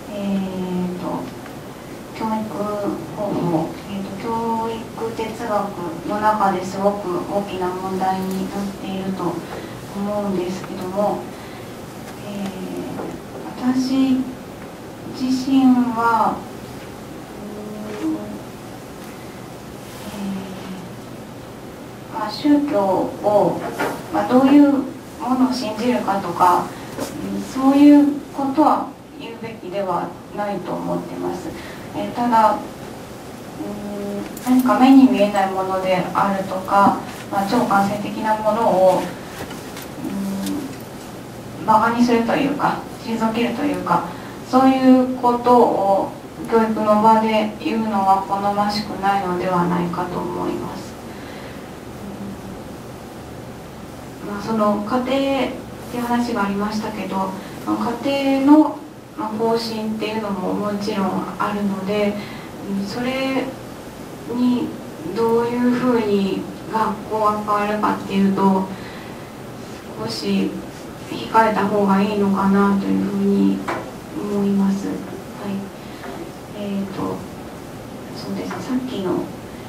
Speaker 3: 教育方法、教育哲学の中ですごく大きな問題になっていると思うんですけども、私自身は宗教を、どういうものを信じるかとか、そういうことは言うべきではないと思ってます。ただ何か目に見えないものであるとか、超感性的なものをバカにするというか、退けるというか、そういうことを教育の場で言うのは好ましくないのではないかと思います。その家庭っていう話がありましたけど、家庭の方針っていうのももちろんあるので、それにどういうふうに学校が変わるかっていうと、少し控えた方がいいのかなというふうに思います。はい。そうですね、さっきの、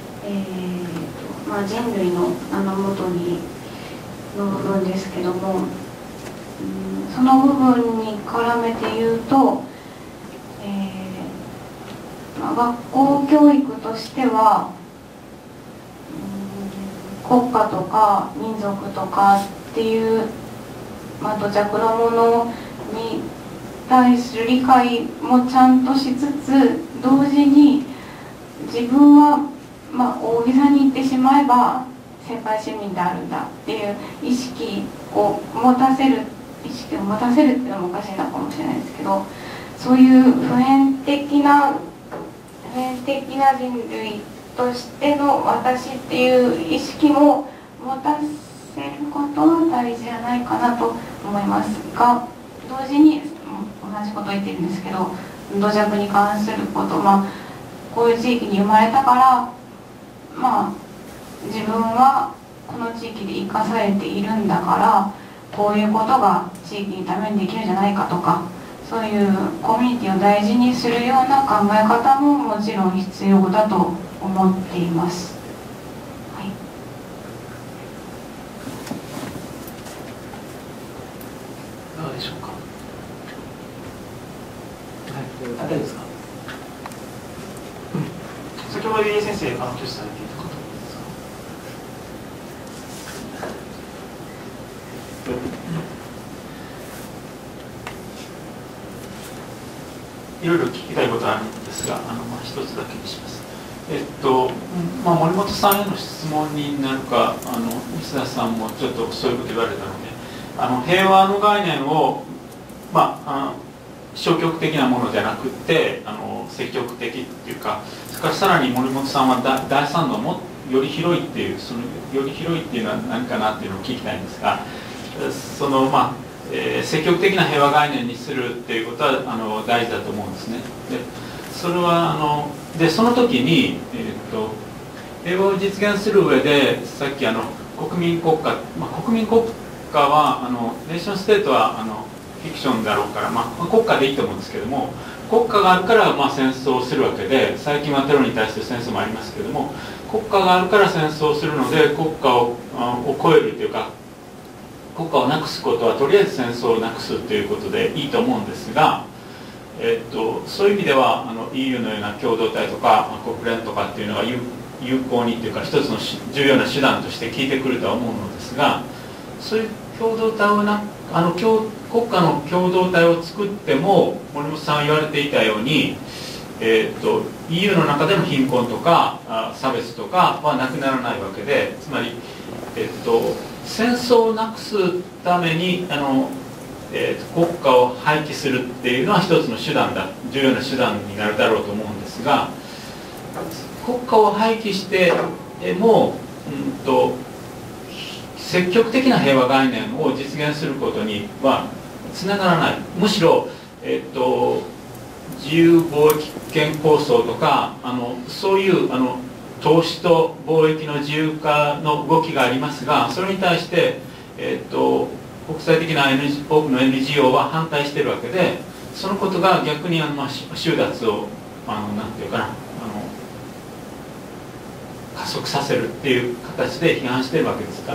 Speaker 3: 人類の名のもとにの部分ですけども、その部分に絡めて言うと、学校教育としては、国家とか民族とかっていう、土着のものに対する理解もちゃんとしつつ、同時に自分は、大げさに言ってしまえば世界市民であるんだっていう意識を持たせるっていうのもおかしいのかもしれないですけど、そういう普遍的な人類としての私っていう意識も持たせることは大事じゃないかなと思いますが、同時に同じことを言ってるんですけど、土着に関すること、こういう地域に生まれたから、自分はこの地域で生かされているんだから、こういうことが地域のためにできるんじゃないかとか、そういうコミュニティを大事にするような考え方ももちろん必要だと思っています。はい、
Speaker 1: いかがでしょうか。大丈夫ですか。先ほど入江先生挙手されていた方ですか。いろいろ聞きたいことあるんですが、一つだけにします。森本さんへの質問になるか、西田さんもちょっとそういうこと言われたので、平和の概念を
Speaker 8: 消極的なものじゃなくて積極的っていうか、それからさらに森本さんは第3のもより広いっていう、そのより広いっていうのは何かなっていうのを聞きたいんですが、その積極的な平和概念にするっていうことは大事だと思うんですね。でそれはでその時に、平和を実現する上でさっき国民国家、国民国家はネーションステートはフィクションだろうから、国家でいいと思うんですけども、国家があるから戦争をするわけで、最近はテロに対する戦争もありますけども、国家があるから戦争をするので、国家を超えるというか、国家をなくすことはとりあえず戦争をなくすということでいいと思うんですが、そういう意味ではEU のような共同体とか国連とかっていうのが有効にというか、一つの重要な手段として効いてくるとは思うのですが、そういう共同体を国家の共同体を作っても、森本さんが言われていたように、EU の中での貧困とか差別とかはなくならないわけで、つまり、戦争をなくすために国家を廃棄するっていうのは一つの手段だ、重要な手段になるだろうと思うんですが、国家を廃棄しても、積極的な平和概念を実現することにはつながらない。むしろ、自由貿易圏構想とかそういう投資と貿易の自由化の動きがありますが、それに対して、国際的な多くの NGO は反対しているわけで、そのことが逆に収奪をなんていうかな加速させるっていう形で批判しているわけですから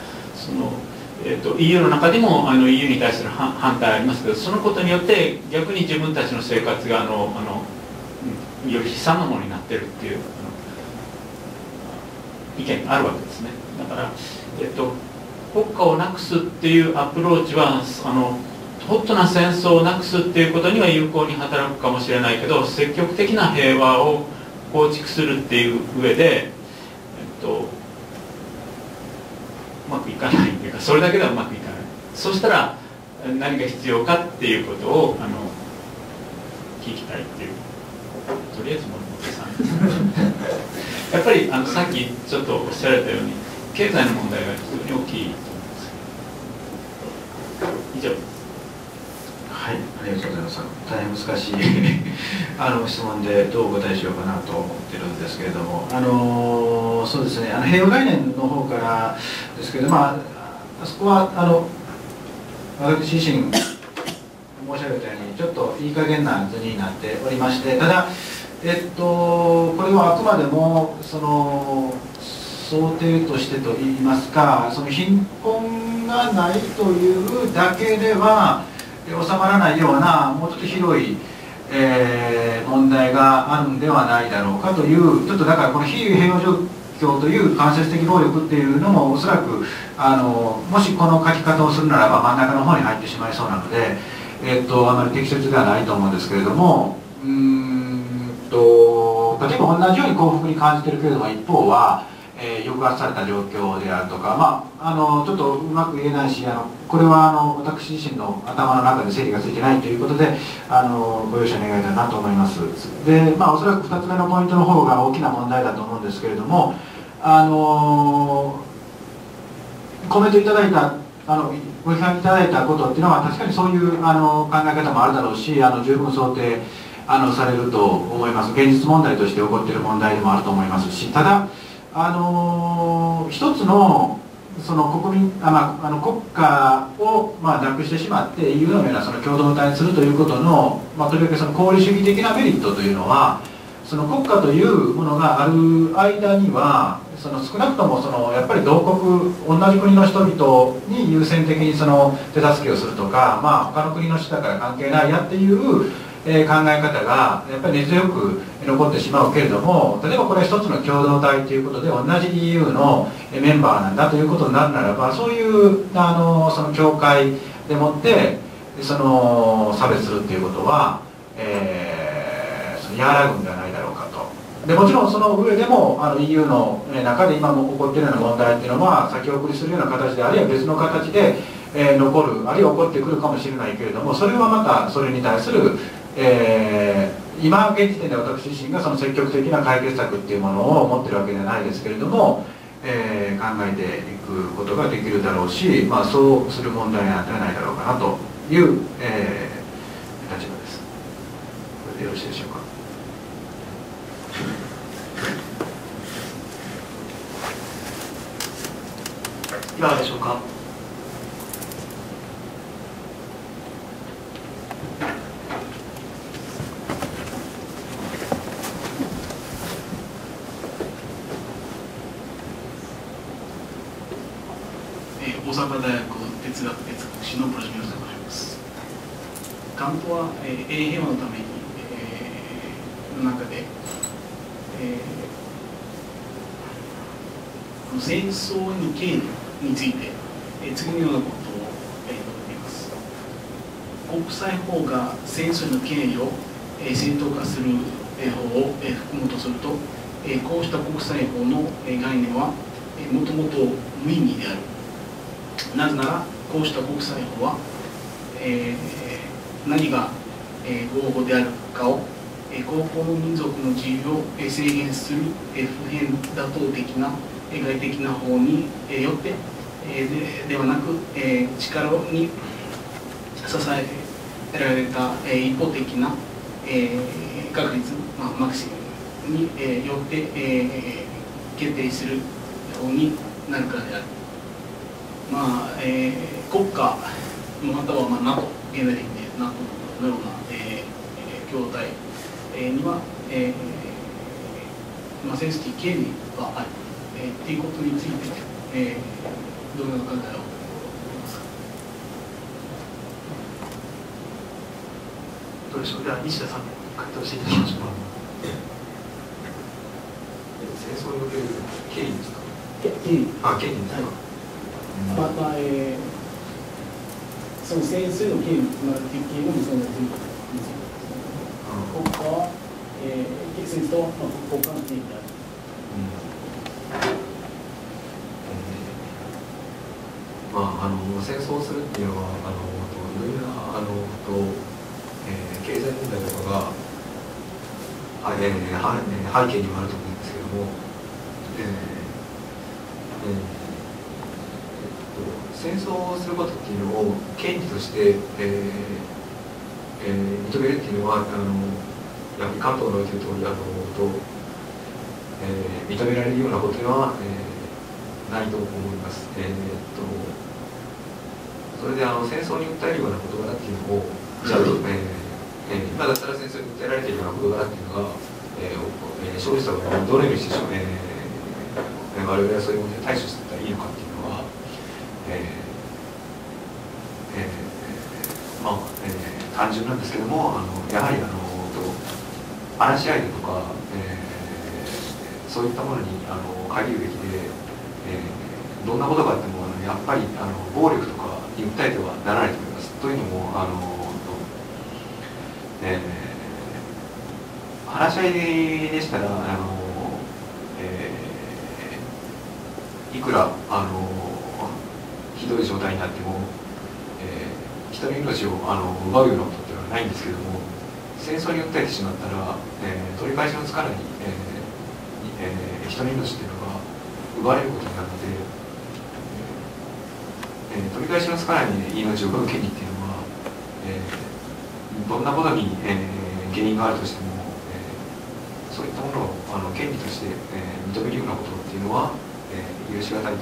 Speaker 8: 、EU の中でもEU に対する反対ありますけど、そのことによって逆に自分たちの生活がより悲惨なものになっているっていう意見があるわけですね。だから、国家をなくすっていうアプローチはホットな戦争をなくすっていうことには有効に働くかもしれないけど、積極的な平和を構築するっていう上で、うまくいかないというか、それだけではうまくいかない。そしたら何が必要かっていうことを聞きたいっていう、とりあえず森本さんやっぱりさっきちょっとおっしゃられたように経済の問題が非常に大きいと思います。以上です。
Speaker 4: はい、ありがとうございます。大変難しい質問でどうお答えしようかなと思ってるんですけれども、そうですね、平和概念の方からですけど、あそこは私自身申し上げたようにちょっといい加減な図になっておりまして、ただ、これはあくまでも想定としてといいますか、貧困がないというだけでは収まらないようなもうちょっと広い、問題があるんではないだろうかという、ちょっとだからこの非平和状況という間接的暴力っていうのもおそらくもしこの書き方をするならば真ん中の方に入ってしまいそうなので、あまり適切ではないと思うんですけれども、例えば同じように幸福に感じてるけれども一方は、抑圧された状況であるとか、ちょっとうまく言えないし、これは私自身の頭の中で整理がついてないということでご容赦願いたいなと思います。で、おそらく2つ目のポイントの方が大きな問題だと思うんですけれども、コメントいただいたご批判いただいたことっていうのは確かにそういう考え方もあるだろうし、十分想定されると思います。現実問題として起こっている問題でもあると思いますし、ただ一つの国民国家をなくしてしまって EU のような共同体にするということの、とりわけ功利主義的なメリットというのは、国家というものがある間には少なくともやっぱり同じ国の人々に優先的に手助けをするとか、他の国の人だから関係ないやっていう考え方がやっぱり根強く残ってしまうけれども、例えばこれは一つの共同体ということで同じ EU のメンバーなんだということになるならば、そういう境界でもって差別するっていうことは、和らぐんではないだろうかと。でもちろんその上でもEU の中で今も起こっているような問題っていうのは先送りするような形で、あるいは別の形で残る、あるいは起こってくるかもしれないけれども、それはまたそれに対する、今現時点で私自身がその積極的な解決策っていうものを持ってるわけではないですけれども、考えていくことができるだろうし、そうする問題なんではないだろうかなという、立場です。これでよろしいでしょうか。
Speaker 1: いかがでしょうか。
Speaker 9: 大阪大学哲学史のプロジェクトでございます。カントは、平和のために、の中で、戦争への経緯について、次のようなことを、述べています。国際法が戦争への経緯を、正当化する、法を、含むとすると、こうした国際法の、概念は、もともと無意味である。なぜならこうした国際法は、何が、合法であるかを、公共の民族の自由を、制限する、普遍妥当的な、外的な法に、よって、ではなく、力に支えられた、一方的な、確率、マクシムに、よって、決定する法になるからである。国家またはNATO、現代的に NATO のような、共同体、には、センシティブ権利はある、ということについて、どのような考えを持ちますか。
Speaker 1: どうでしょう。では西田さん回答していただきましょうか。
Speaker 2: 戦争における経緯ですか。
Speaker 9: 経緯。
Speaker 2: 経緯ですか。
Speaker 9: その戦争の経緯、敵形の理想のついて国家は、戦争は、国家の経緯である。
Speaker 2: 戦争をするっていうのは、いろいろな経済問題とかが、背景にもあると思うんですけども、戦争をすることっていうのを権利として、認めるっていうのはやはり関東の言ってる通り認められるようなことは、ないと思います。それで戦争に訴えるような事柄っていうのをちゃんと、今だったら戦争に訴えられているような事柄っていうのが、生じた場合にどのようにして我々はそういうもので対処していったらいいのかっていうのは、単純なんですけども、やはり話し合いだとか、そういったものに限るべきで、どんなことがあってもやっぱり暴力とかに訴えてはならないと思います。というのも話し合いでしたらいくらひどい状態になっても、人の命を奪うようなことっていうのはないんですけれども、戦争に訴えてしまったら、取り返しのつかない、人の命っていうのが奪われることになるので、取り返しのつかない命を奪う権利っていうのは、どんなことに、原因があるとしても、そういったものを権利として、認めるようなことっていうのは、許しがたいと思い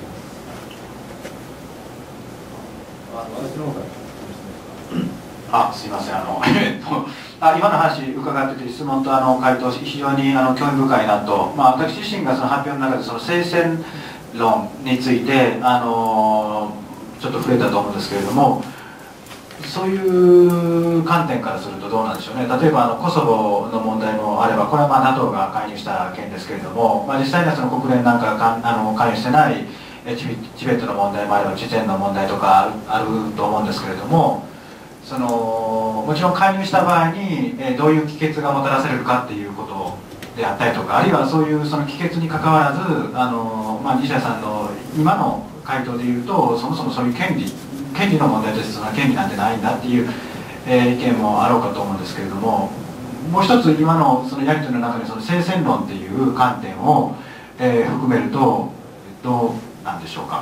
Speaker 2: ます。
Speaker 4: 私の方からすいません今の話伺ってて質問と回答非常に興味深いなと、私自身がその発表の中でその聖戦論についてちょっと触れたと思うんですけれども、そういう観点からするとどうなんでしょうね。例えばコソボの問題もあれば、これはNATO が介入した件ですけれども、実際にはその国連なんかが関与してないチベットの問題もあれば、チェチェンの問題とかあると思うんですけれども、もちろん介入した場合にどういう帰結がもたらされるかっていうことであったりとか、あるいはそういうその帰結にかかわらず西田さんの今の回答でいうと、そもそもそういう権利権利の問題としてその権利なんてないんだっていう、意見もあろうかと思うんですけれども、もう一つ今のそのやり取りの中にその聖戦論っていう観点を、含めるとどうなんでしょうか。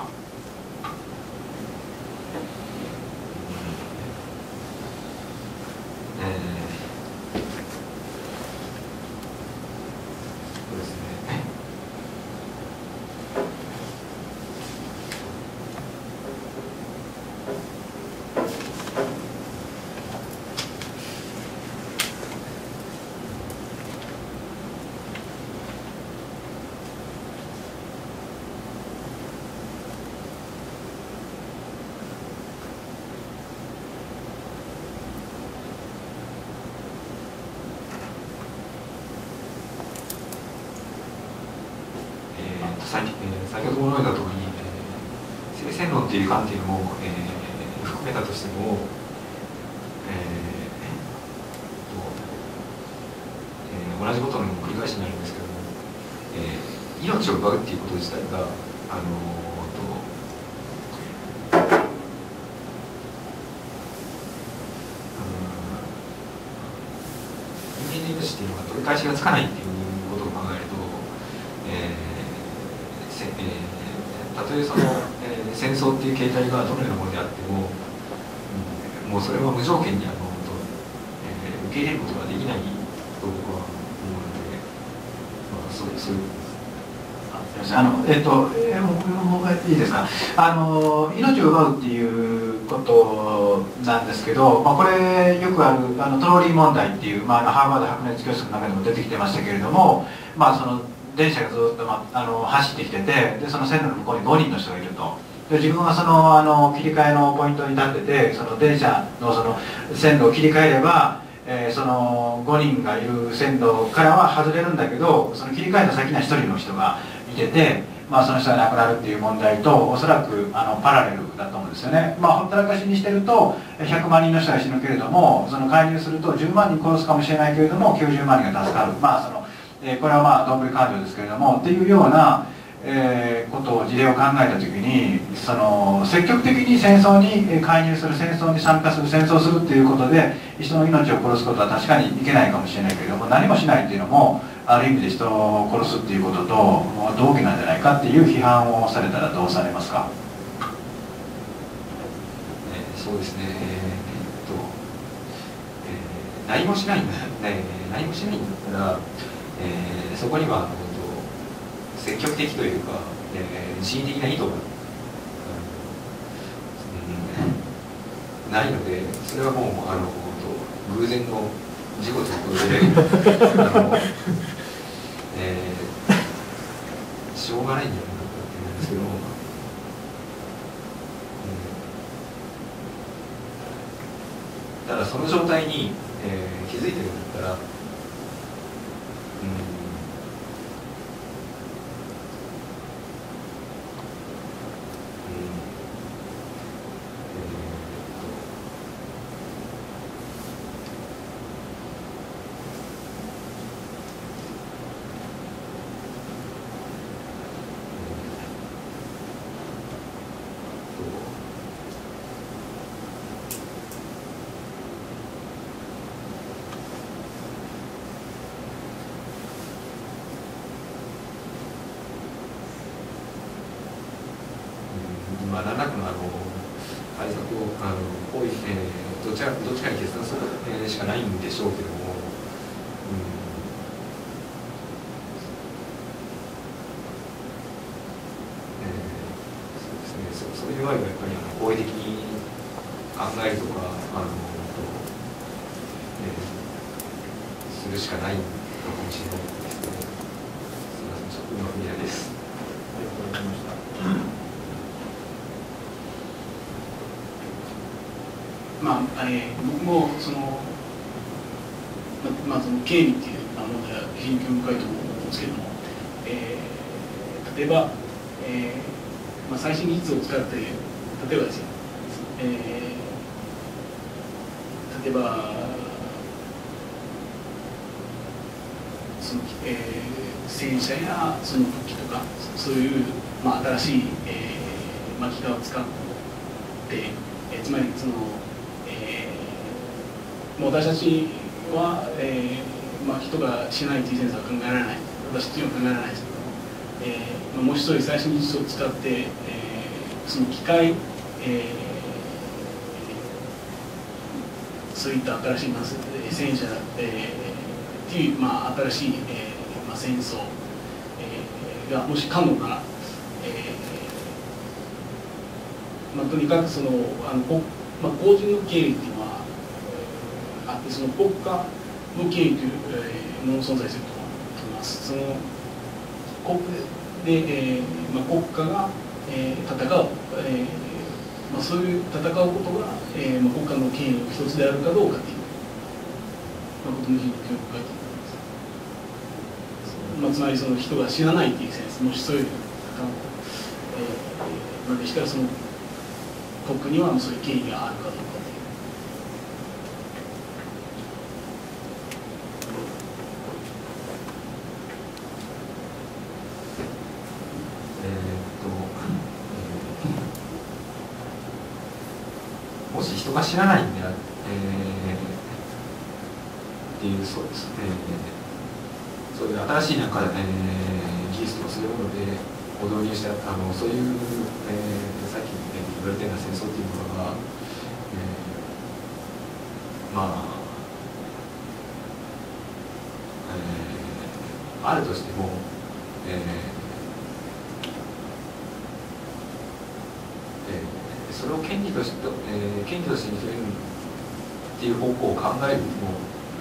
Speaker 2: 先ほども述べた通り、聖戦論という観点を、含めたとしても、同じことの繰り返しになるんですけども、命を奪うっていうこと自体が人間の命っていうのは取り返しがつかないっていうことを考えると、たとえその、戦争っていう形態がどのようなものであっても、もうそれは無条件に受け入れることができないと僕は思うので、そういうことです。
Speaker 4: いいですか。命を奪うっていうことなんですけど、これよくあるトローリー問題っていう、ハーバード白熱教室の中でも出てきてましたけれども、その電車がずっと、走ってきてて、でその線路の向こうに5人の人がいると。で自分はその切り替えのポイントに立ってて、その電車のその線路を切り替えれば、その5人がいる線路からは外れるんだけど、その切り替えた先には1人の人がいてて、その人が亡くなるっていう問題とおそらくパラレルだと思うんですよね。ほったらかしにしてると100万人の人が死ぬけれども、その介入すると10万人殺すかもしれないけれども90万人が助かる、これはどんぶり勘定ですけれどもっていうようなことを事例を考えた時に、その積極的に戦争に介入する、戦争に参加する、戦争するっていうことで人の命を殺すことは確かにいけないかもしれないけれども、何もしないっていうのもある意味で人を殺すっていうことと同義なんじゃないかっていう批判をされたらどうされますか。
Speaker 2: そうですね、何もしないんだったら、そこには積極的というか、人為的な意図が、ないので、それはもう偶然の事故ということでしょうがないんじゃないかと思うんですけど、ただその状態に、気づいてるんだったら、何らかの対策をどっちかに決断するしかないんでしょうけども、そうですね、そういう場合はやっぱり好意的に考えるとかするしかないのかもしれないですね。すみません、ちょっと今見ないです。
Speaker 4: ありがとうございました。
Speaker 9: 僕もその警備っていう問題は非常に興味深いと思うんですけども、例えば、最新技術を使って例えばですよ、例えばその、戦車やその武器とかそういう、新しい、機械を使ってつまりその、もう私たちは、人が死なないというセンスは考えられない、私っていうのは考えられないですけども、もしそういう最新技術を使って、その機械、そういった新しい、戦車、っていう、新しい、戦争、がもし可能なら、とにかくその公人の敬意っていうのは、あって、その国家の敬意というものが存在すると思います。その国で、国家が、戦う、そういう戦うことが、国家の権威の一つであるかどうかということの非常に興味深いと思います。つまりその人が死なないというセンス、もしそういうでしたら、その国にはそういう権威があるかどうかという。
Speaker 2: もし人が知らないんでっていう、そうですね、そういう新しい技術とかそういうもので導入したそういう、さっき言われたような戦争というものが、あるとしても、それを権利として認めるっていう方向を考えるにも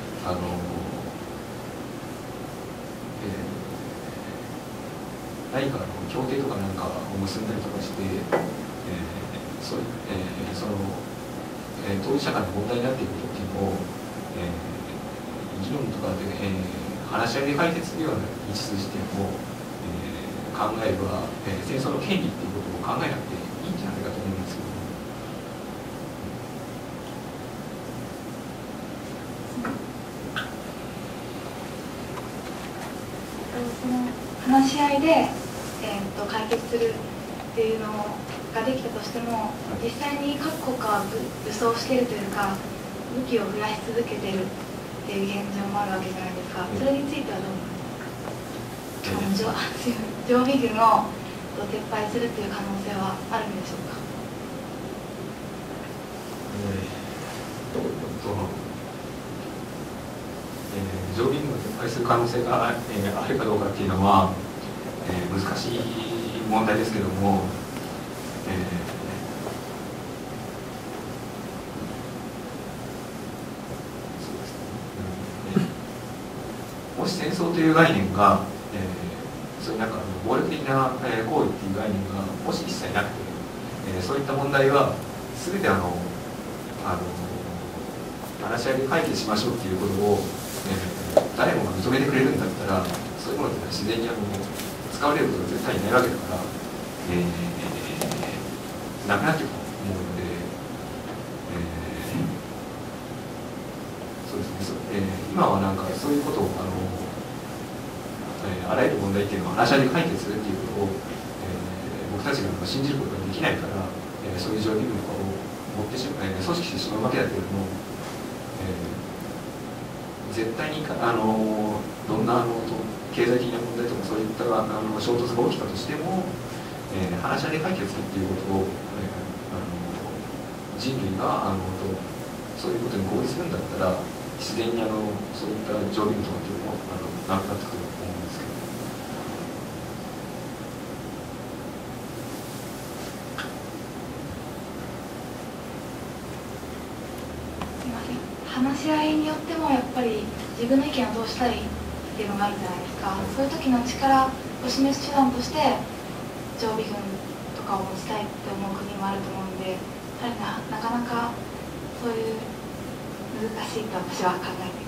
Speaker 2: 何か協定とかなんかを結んだりとかして、その当事者間の問題になっていることっていうのを、議論とかで、話し合いで解決するような道筋っていうのを、考えれば、戦争の権利っていうことを考えなくていいんじゃないかと思うんですけど。
Speaker 3: その話し合いで、解決するっていうのができたとしても、実際に各国は武装しているというか、武器を増やし続けているっていう現状もあるわけじゃないですか。それについてはどう思いますか？常備軍を撤廃するっていう可能性はあるんでしょうか？
Speaker 2: 常備軍を撤廃する可能性が、あるかどうかっていうのは、難しい問題ですけども、もし戦争という概念が、そういう暴力的な行為っていう概念がもし一切なくて、そういった問題は全て話し合いで解決しましょうっていうことを、誰もが認めてくれるんだったら、そういうものって自然に使われることが絶対にないわけだから、なくなっていくと思うので、そうですね、今はそういうことをあらゆる問題っていうのを話し合いで解決するっていうことを、僕たちが信じることができないから、そういう常備軍とかを組織してしまうわけだけれども、絶対にどんな経済的な問題とかそういった衝突が起きたとしても、話し合いで解決するっていうことを、人類がそういうことに合意するんだったら、自然にそういった常備軍とかっていうのもなくなってくると思うんですけど。
Speaker 3: 話し合いによってもやっぱり自分の意見をどうしたいっていうのがあるじゃないですか。そういう時の力を示す手段として常備軍とかを持ちたいって思う国もあると思うんで、やはりなかなかそういう難しいと私は考えています。